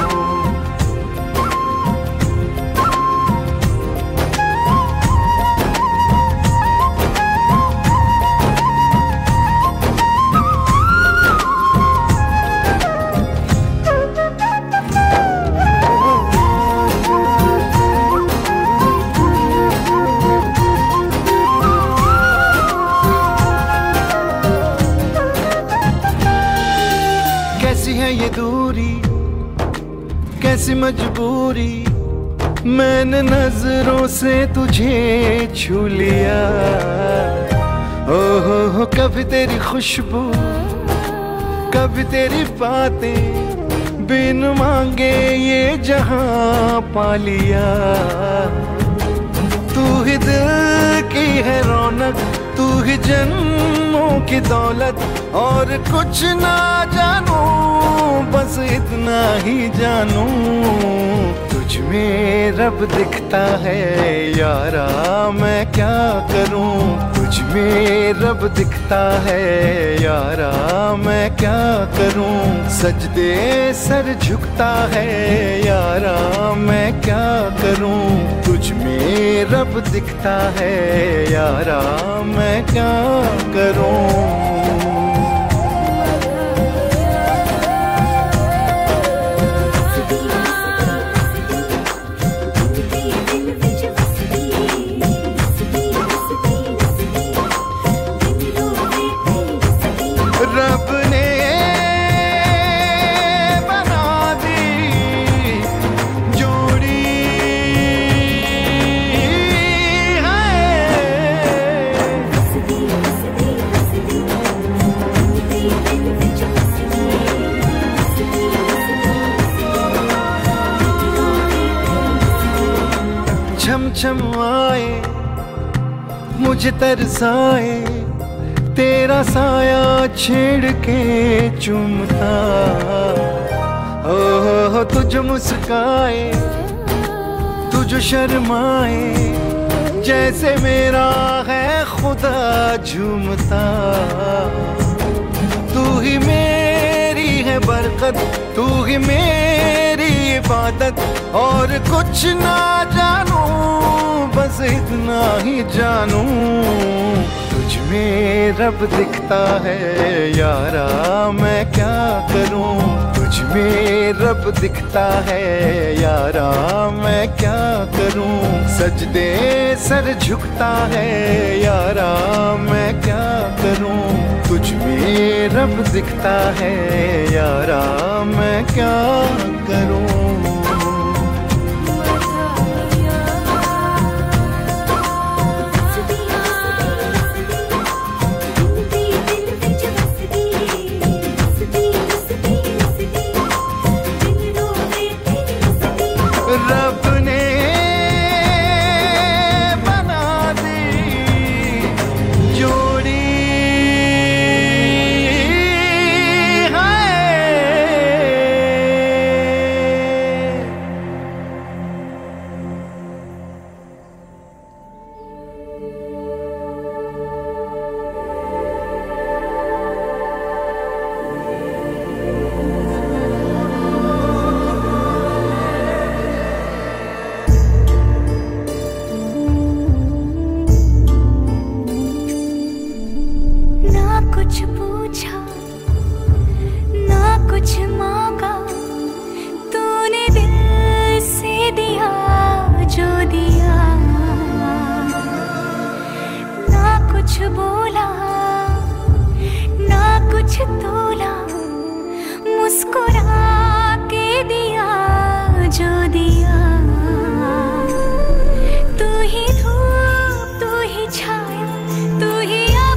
ये दूरी कैसी मजबूरी, मैंने नजरों से तुझे छू लिया, ओ हो हो कभी तेरी खुशबू कभी तेरी बातें, बिन मांगे ये जहां पा लिया, तू ही दिल की है रौनक, तू ही जन्मों की दौलत, और कुछ ना जानू बस इतना ही जानू, तुझ में रब दिखता है यारा मैं क्या करूं, तुझ में रब दिखता है यारा मैं क्या करूं, सजदे सर झुकता है यारा मैं क्या करूं, तुझ में रब दिखता है यारा मैं क्या करूं। रब ने बना दी जोड़ी है, छम छम आए मुझे तरसाए, तेरा साया छेड़ के चूमता, ओ हो हो तुझ मुस्काए तुझ शर्माए, जैसे मेरा है खुदा झूमता, तू ही मेरी है बरकत, तू ही मेरी इबादत, और कुछ ना जानू बस इतना ही जानू, तुझ में रब दिखता है यारा मैं क्या करूं, तुझ में रब दिखता है यारा मैं क्या करूं, सजदे सर झुकता है यारा मैं क्या करूं, तुझ तुझ में रब दिखता है यारा, मैं क्या करूं। रब ने बना दी जोड़ी कुछ पूछा ना कुछ मांगा, तूने दिल से दिया जो दिया। ना कुछ बोला ना कुछ तोला, मुस्कुरा के दिया जो दिया। तू ही धूप तू ही छाया, तू ही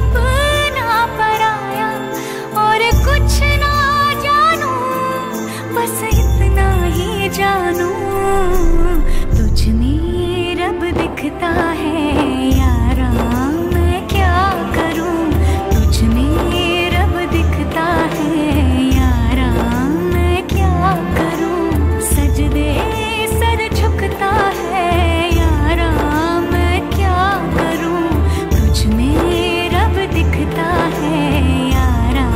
कुछ ना जानू, बस इतना ही जानू, तुझ में रब दिखता है यारा, मैं क्या करूं। तुझ में रब दिखता है यारा, मैं क्या करूं। सजदे सर झुकता है यारा, मैं क्या करूं। तुझ में रब दिखता है यारा,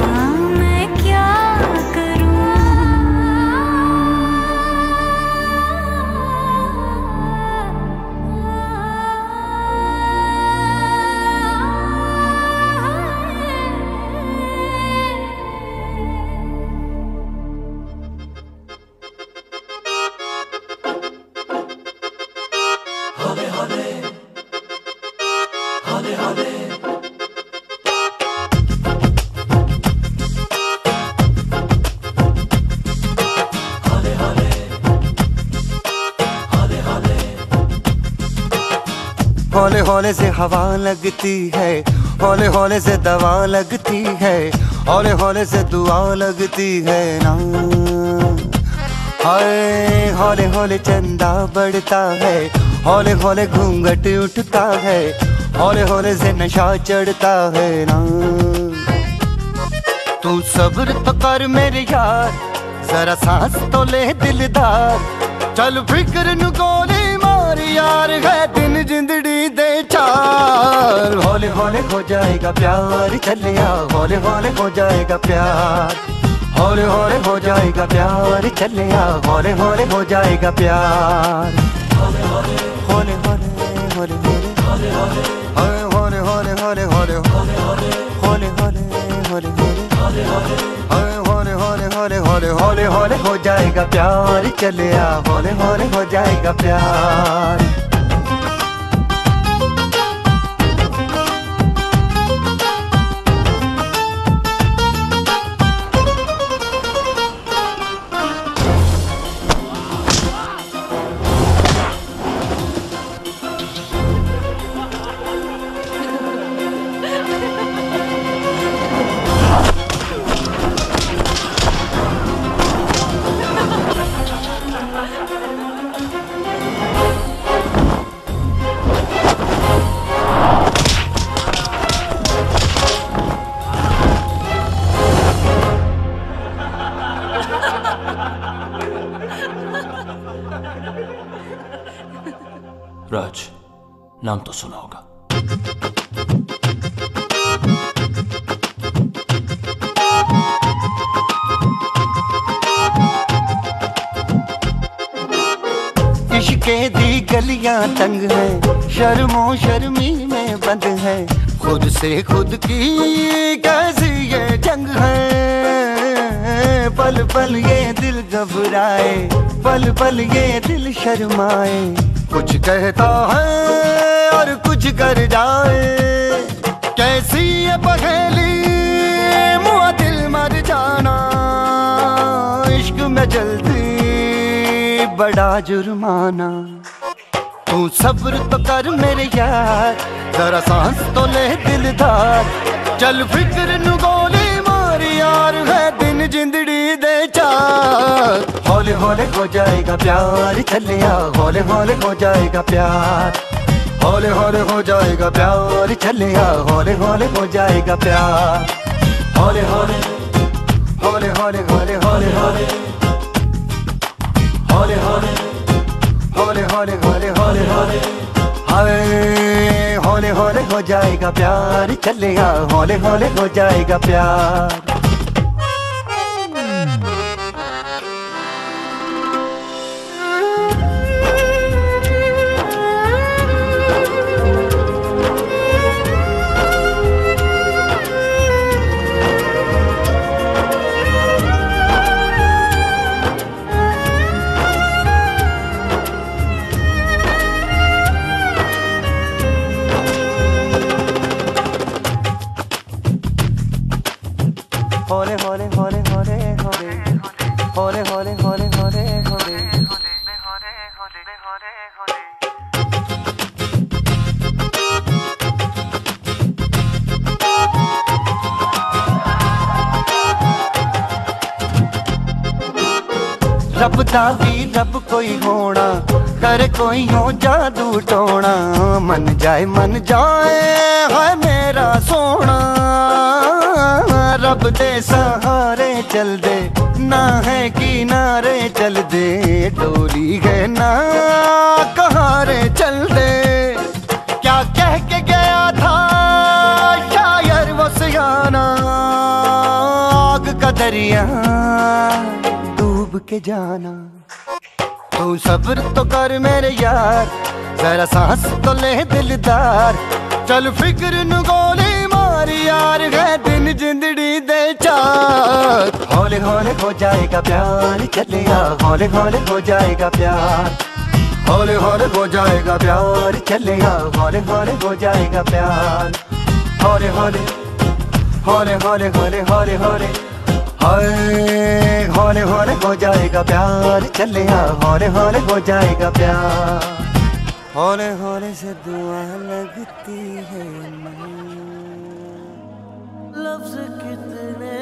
हौले हौले से हवा लगती है, हौले हौले से दवा लगती है, हौले हौले से दुआ लगती है ना। हाय हौले हौले चंदा बढ़ता है, हौले हौले घूंघट उठता है, हौले हौले से नशा चढ़ता है ना। तू सब्र तो कर मेरे यार, जरा सांस तो ले दिलदार, चल फिक्र नु गोली मार यार, है दिन जिंदड़ी दे चार। हौले हौले हो जाएगा प्यार चलिया, हौले हौले हो जाएगा प्यार, हौले हौले हो जाएगा प्यार चलिया, हौले हौले हो जाएगा प्यार। हौले हौले हौले हौले हौले हौले हौले हौले हौले हौले हौले हौले हौले हौले हौले हौले हो जाएगा प्यार चलिया, हौले हौले हो जाएगा प्यार। राज, नाम तो सुना होगा। इश्क़े दी गलियां तंग है, शर्मो शर्मी में बंद है, खुद से खुद की कैसी ये जंग है। पल पल ये दिल घबराए, पल पल ये दिल शर्माए, कुछ कहता है और कुछ कर जाए। कैसी ये पहेली मुआ दिल मर जाना, इश्क में जल्दी बड़ा जुर्माना। तू सब्र तो कर मेरे यार, जरा सांस तो ले दिलदार। चल फिक्र नु गोली मार यार, है दिन जिंदड़ी दे चार। हौले हौले हो जाएगा प्यार, चलिया हौले हौले हो जाएगा प्यार। हौले हौले हो जाएगा प्यार, चलिया हौले हौले हो जाएगा प्यार। हौले हौले हौले हौले हौले हौले हौले हौले हौले हौले हौले हौले हौले हौले हाय हौले हौले हो जाएगा प्यार, चलेगा हौले हौले हो जाएगा प्यार। हौले हौले हौले हौले हौले हौले हौले हौले हौले हौले रब दा भी रब कोई होना, कर कोई हो जादू टोना। मन जाए मन जाए है मेरा सोना, रब दे सहारे चल दे, ना है किनारे चल दे। डोली है ना कहारे चल दे। क्या कह के गया था शायर वो सियाना, आग का दरिया डूब के जाना। तू सब्र तो कर मेरे यार, जरा सांस तो ले दिलदार। चल फिक्र नु गोली मार यार, है दिन जिंदड़ी दे चार। हौले हौले हो जाएगा प्यार, चलिया हौले हौले हो जाएगा प्यार। हौले हौले हो जाएगा प्यार, चलिया हौले हौले हो जाएगा प्यार। हौले हौले हौले हौले हौले हौले हौले हाय हौले हौले हो जाएगा प्यार, चलिया हौले हौले हो जाएगा प्यार। हौले हौले से दुआ लगती है मन, लफ्ज कितने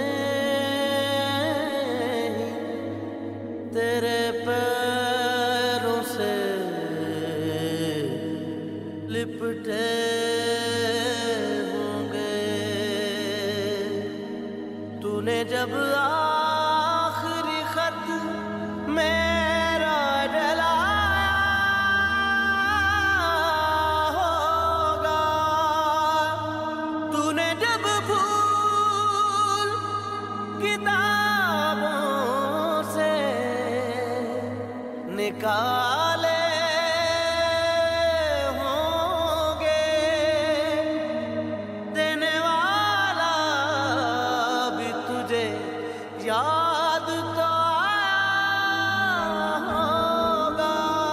तेरे पैरों से लिपटे होंगे। तूने जब आखिरी खत मेरा डलाया होगा, तूने जब फूल किताबों से निकाले होंगे। देने वाला भी तुझे याद तो आया होगा।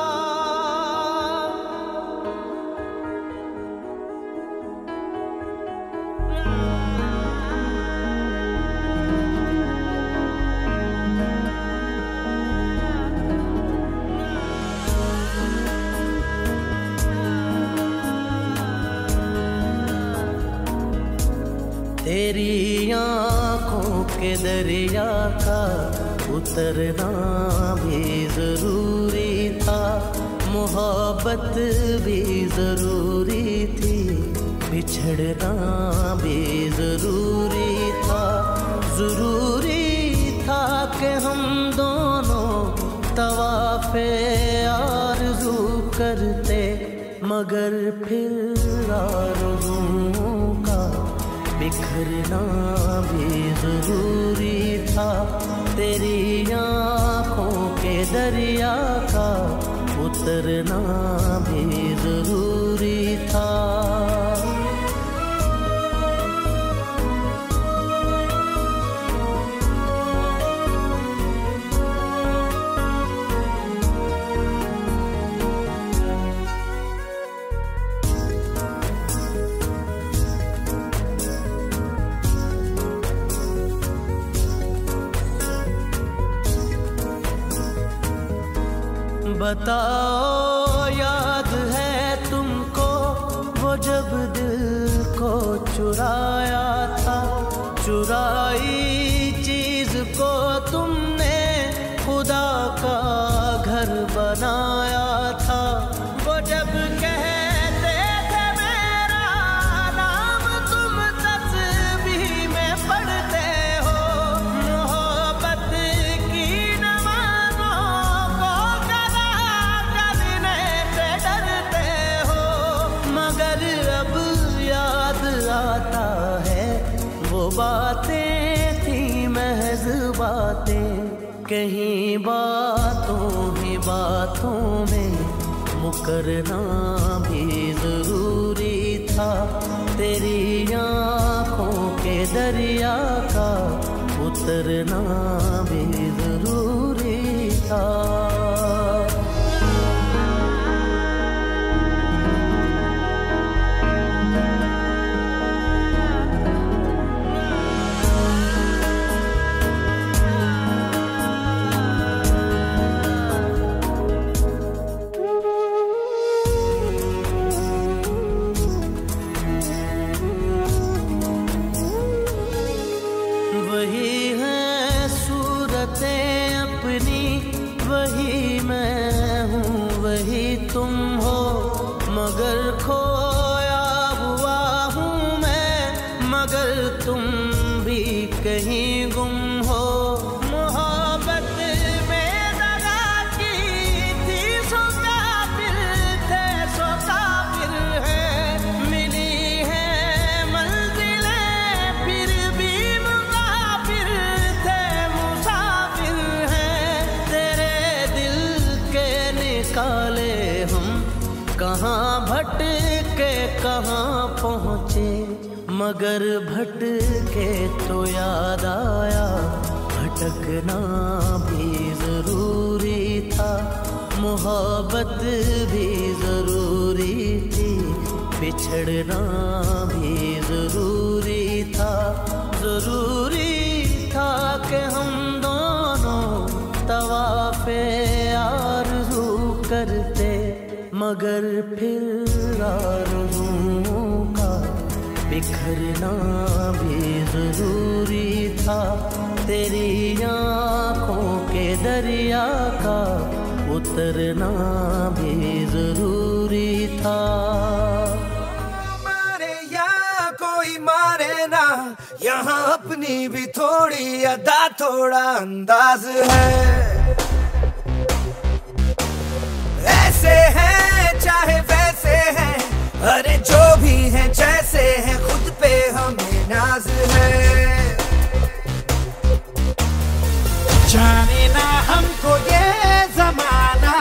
तेरी आँखों के दरिया का उतरना भी जरूरी था, मोहब्बत भी जरूरी थी, बिछड़ना भी जरूरी था। जरूरी था कि हम दोनों तवाफ़े आरज़ू करते, मगर फिर आरज़ुओं का बिखरना भी जरूरी था। तेरी आँखों के दरिया का उतरना भी जरूरी था। बताओ याद है तुमको वो जब दिल को चुराया था, चुराई चीज को तुमने खुदा का घर बनाया था। वो जब कहते थे मेरा नाम तुम तस्बीह में पढ़ते हो, मोहब्बत की नमाज़ों को कदा करने से डरते हो। मगर अब याद आता है वो बातें थी महज बातें, कहीं बातों ही बातों में मुकरना भी जरूरी था। तेरी आँखों के दरिया का उतरना भी जरूरी था। वही मैं हूँ वही तुम हो, मगर खोया हुआ हूँ मैं, मगर तुम भी कहीं गुम हो। मोहब्बत में दगा की थी सो काफिर थे सो काफिर है, मिली है मंजिलें फिर भी मुसाफिर थे मुसाफिर हैं। तेरे निकाले हम कहाँ भटके कहाँ पहुँचे, मगर भटके तो याद आया भटकना भी जरूरी था। मोहब्बत भी जरूरी थी, बिछड़ना भी जरूरी था। जरूरी था कि हम दोनों तवाफ़े आरज़ू करते, मगर फिर आरज़ुओं का बिखरना भी जरूरी था। तेरी आँखों के दरिया का उतरना भी जरूरी था। मारे या कोई मारे ना, यहाँ अपनी भी थोड़ी अदा थोड़ा अंदाज है। ऐसे हैं चाहे वैसे हैं, अरे जो भी हैं जैसे हैं, खुद पे हमें नाज है। जाने ना हमको ये जमाना,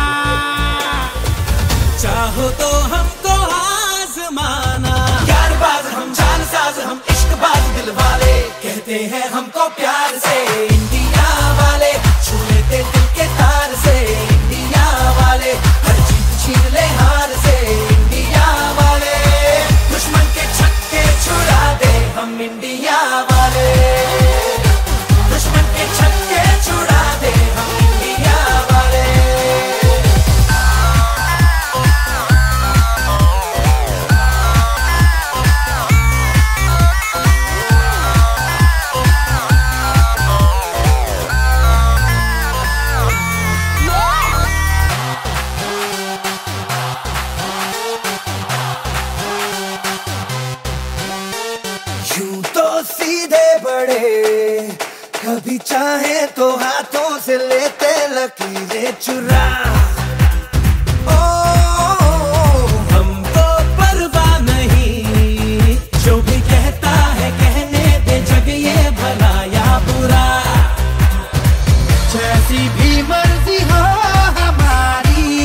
चाहो तो हमको आजमाना। यार बाज हम जान साज हम इश्क बाज दिल वाले, कहते हैं हमको प्यार से इंडिया वाले, छू लेते दिल के तार से इंडिया वाले, हर जीत छीन ले हार से इंडिया वाले, दुश्मन के छक्के छुड़ा दे हम इंडिया वाले, दुश्मन के छक्के छुड़ा दे हम इंडिया वाले। यूं तो सीधे बड़े, कभी चाहे तो हाथों से लेते लकीरें चुरा। ओ, हमको परवाह नहीं, जो भी कहता है कहने दे, जग ये भला या बुरा। जैसी भी मर्जी हो हमारी,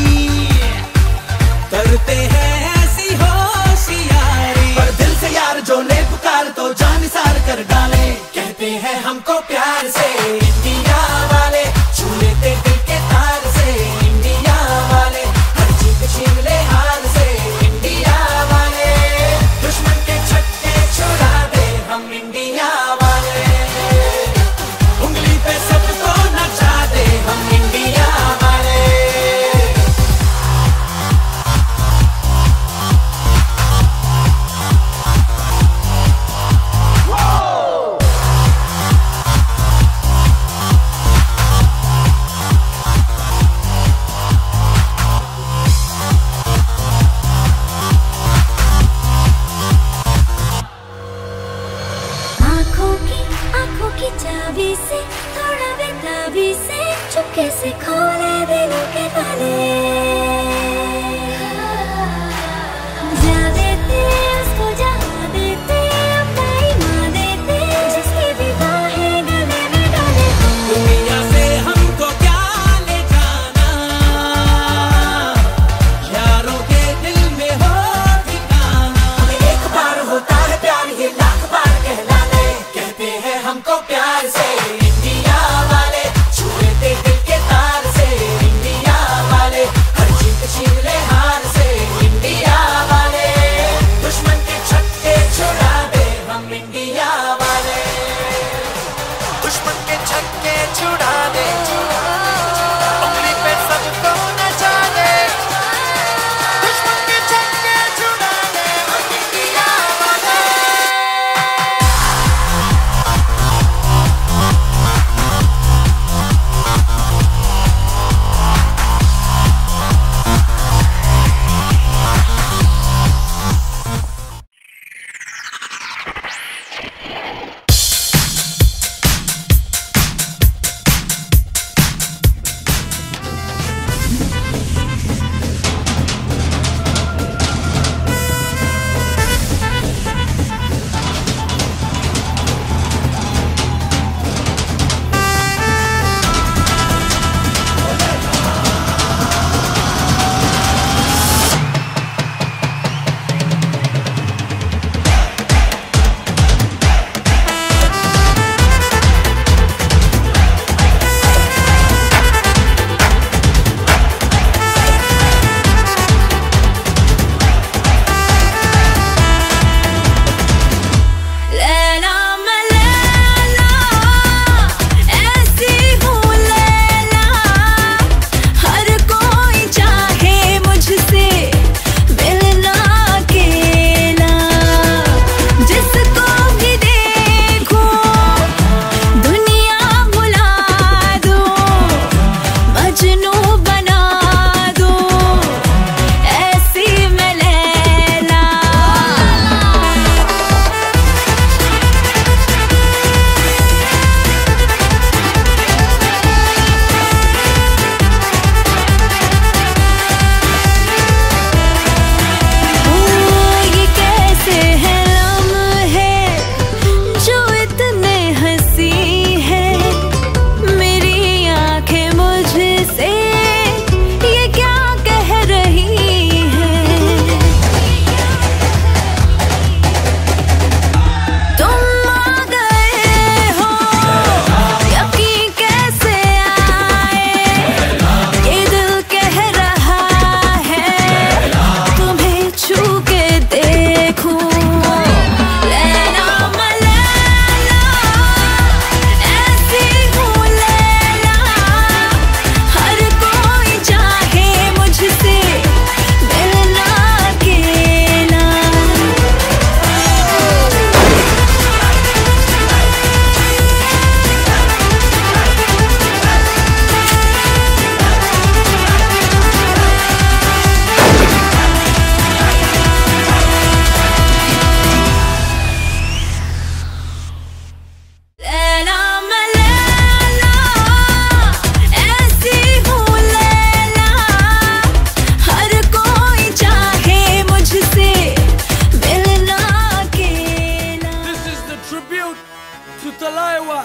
करते हैं ऐसी होशियारी, पर दिल से यार जो ले पुकार तो जान निसार कर डाले, कहते हैं हमको प्यार से इंडिया वाले, छू लेते दिल के तार से कैसे खोले दिलों के ताले, जा देते उसको जहाँ देते, अपना ईमान देते, जिसकी भी बाहें गले में डाले। दुनिया से हमको क्या ले जाना, यारों के दिल में हो ठिकाना। एक बार होता है प्यार ये लाख बार कहलाने, कहते हैं हमको प्यार से इंडिया वाले, छुएते दिल के तार से इंडिया वाले, हर जीत छीन ले हार से इंडिया वाले, दुश्मन के छक्के छुड़ा दे हम इंडिया वाले, दुश्मन के छक्के छुड़ा दे, उंगली पे सबको नचा दे, दुश्मन के छक्के छुड़ा दे हम इंडिया वाले। लैला मैं लैला, ऐसी हूँ लैला, हर कोई चाहे मुझसे मिलना अकेला, जिसको भी देखूं दुनिया भुला दूं, मजनू बना दूं, ऐसी मैं लैला। ये कैसे है लम्हे जो इतने हंसी है, मेरी आंखें मुझसे ये क्या कह रही है, तुम आ गए हो, यकीन कैसे आए, ये दिल कह रहा है तुम्हें छू के देखूं। लैला मैं लैला, ऐसी हूँ लैला, हर कोई चाहे मुझसे मिलना अकेला। लैला मैं लैला, ऐसी हूँ लैला, हर कोई चाहे मुझसे मिलना अकेला। This is the tribute to Talaiwa.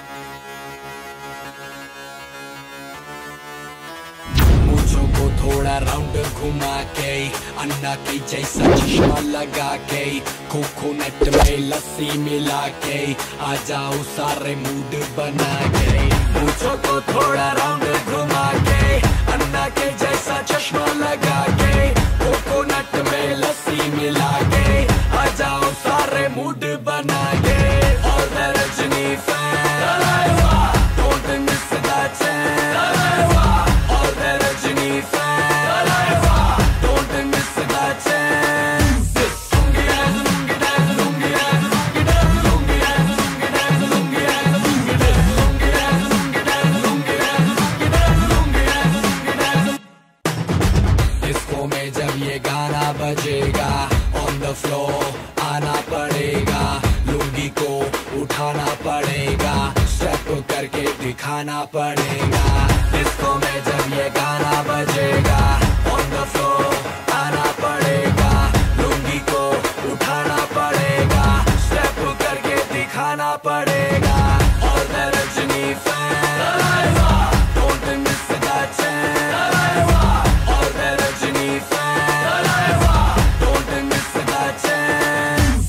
मुझों को थोड़ा राउंड घुमा के, अन्ना के जैसा चश्मा लगा के, कोकोनट में लस्सी मिला के, आ जाओ सारे मूड बना के। मुझों को थोड़ा राउंड घुमा के, अन्ना के जैसा चश्मा लगा के, कोकोनट में लस्सी मिला के, आ जाओ सारे मूड बना के। All the Rajini fans, don't miss that chance. All the Rajini fans, don't miss that chance. Lungi dance, lungi dance, lungi dance, lungi dance, lungi dance, lungi dance, lungi dance, lungi dance, lungi dance, lungi dance, lungi dance, lungi dance, lungi dance, lungi dance. Disco में जब ये गाना बजेगा, on the floor आना पड़ेगा, लुंगी को उठाना पड़ेगा, स्टेप करके दिखाना आना पड़ेगा। डिस्को में जब ये गाना बजेगा, ऑन द फ्लोर आना पड़ेगा, लुंगी को उठाना पड़ेगा, स्टेप करके दिखाना पड़ेगा। और मैं Rajni fan, don't miss the chance. और मैं Rajni fan, don't miss the chance.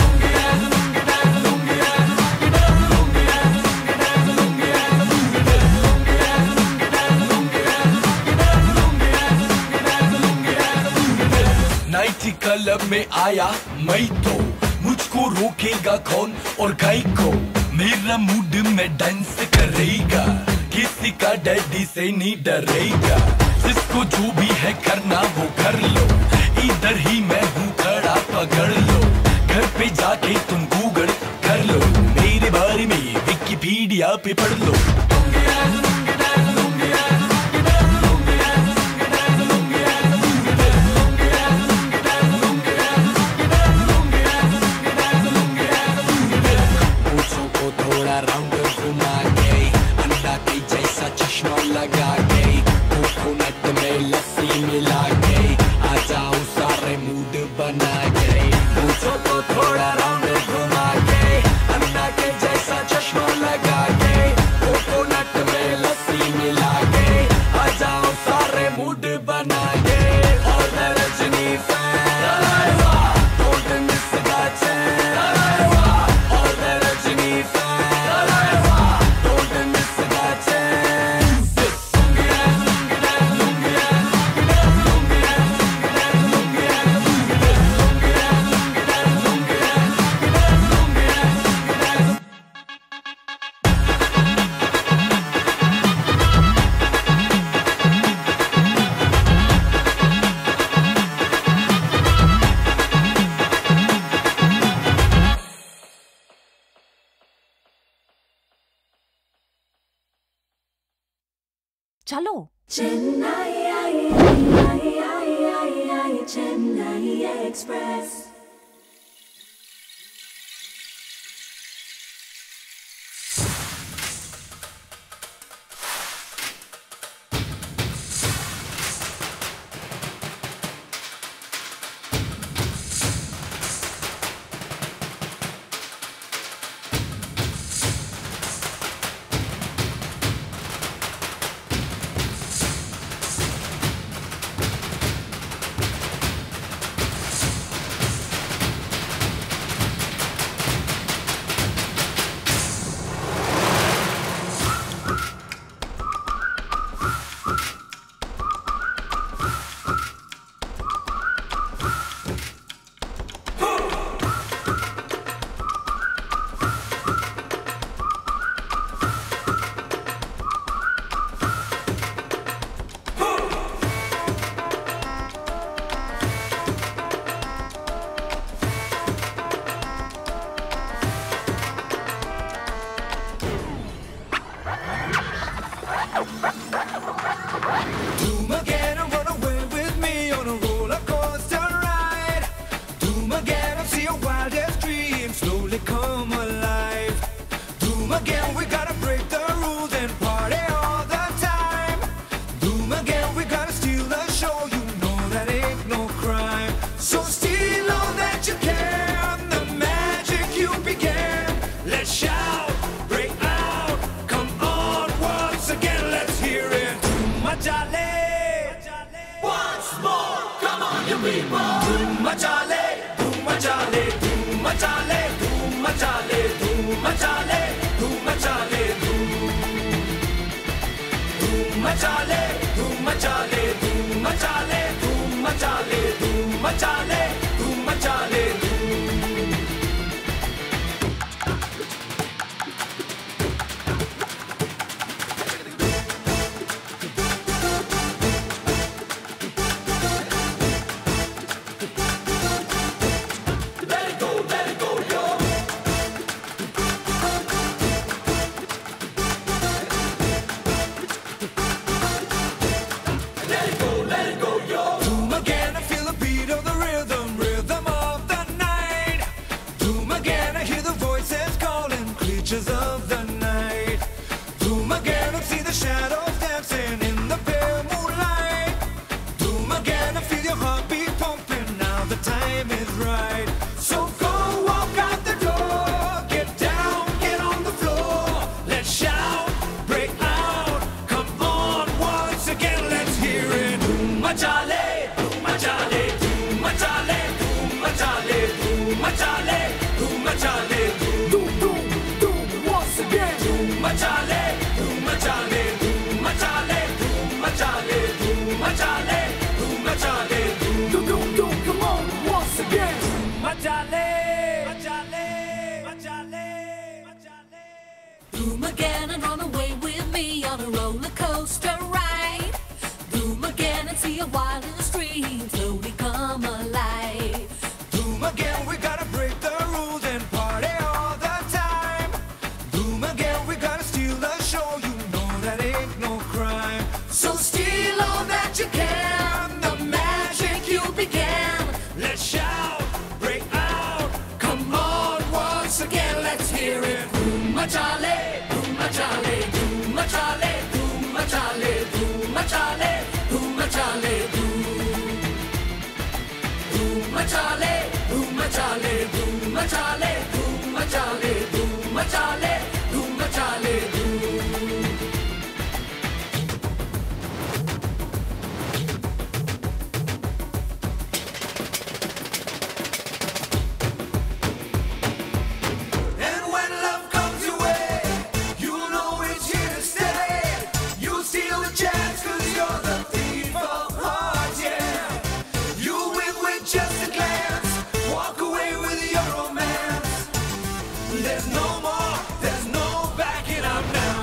Nighty club में आया मैं तो, मुझको रोकेगा कौन और गाय को। मेरा मूड में डांस करेगा, किसी का डैडी से नहीं डरेगा। जिसको जो भी है करना वो कर लो, इधर ही मैं हूँ खड़ा पकड़ लो। घर पे जाके तुम गूगल कर लो, मेरे बारे में विकिपीडिया पे पढ़ लो। राउंड घुमा के, अंडा के जैसा चश्मा लगा के, कोकोनट में लस्सी मिला के, आ जाओ सारे मूड बना के। पूछो तो थोड़ा राउंड घुमा के, अंडा के जैसा चश्मा लगा के, कोकोनट में लस्सी मिला के, आ जाओ सारे मूड बना के। और मैं Rajni fan, don't miss the chance. और मैं रजनी फैन, चलो। चेन्नई आई आई आई आई आई आई Chennai express. Let it go, let it go, yo. Boom again, I feel the beat of the rhythm. मचा ले धूम मचा ले धूम मचा ले धूम मचा ले धूम मचा ले धूम मचा ले धूम धूम धूम once again धूम मचा ले धूम मचा ले धूम मचा ले धूम मचा ले धूम मचा ले धूम मचा ले धूम धूम धूम come on once again धूम मचा ले मचा ले मचा ले मचा ले Boom again and run away with me on a roller coaster ride. Boom again and see a wild stream slowly come alive. Boom again, we gotta break the rules and party all the time. Boom again, we gotta steal the show, you know that ain't no crime. So steal all that you can, the magic you began. Let's shout, break out, Come on once again, let's hear it. Boom machale, boom machale, boom machale, boom machale, boom machale, boom machale, boom. Boom machale, boom machale, boom machale, boom machale, boom machale, boom machale, boom. and when love comes your way, you know it's here to stay. You steal the chance cause you're the thief of hearts, yeah. You win with just a glance, walk away with your romance. There's no more, there's no backing up now.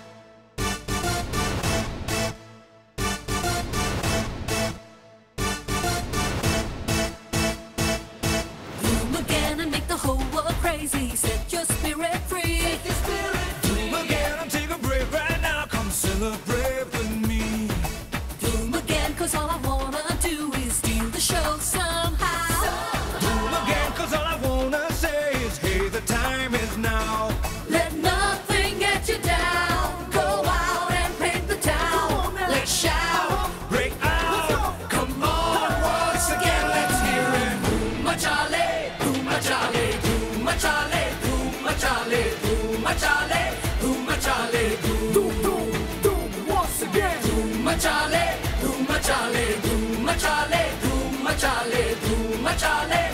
Boom again and make the whole world crazy. Set your spirit free. Boom again, I'm taking a break right now, come celebrate with me. Boom again, cause all I wanna do is steal the show somehow. Boom again, cause all I wanna say is, hey, the time is now. Let nothing get you down. Go out and paint the town. Let's shout, break out, come on once again, let's hear it. Boom machale, boom machale, boom machale, boom machale, boom machale, boom machale, boom. Doom, doom, doom, once again. Boom machale, boom machale, boom machale, boom machale, boom machale.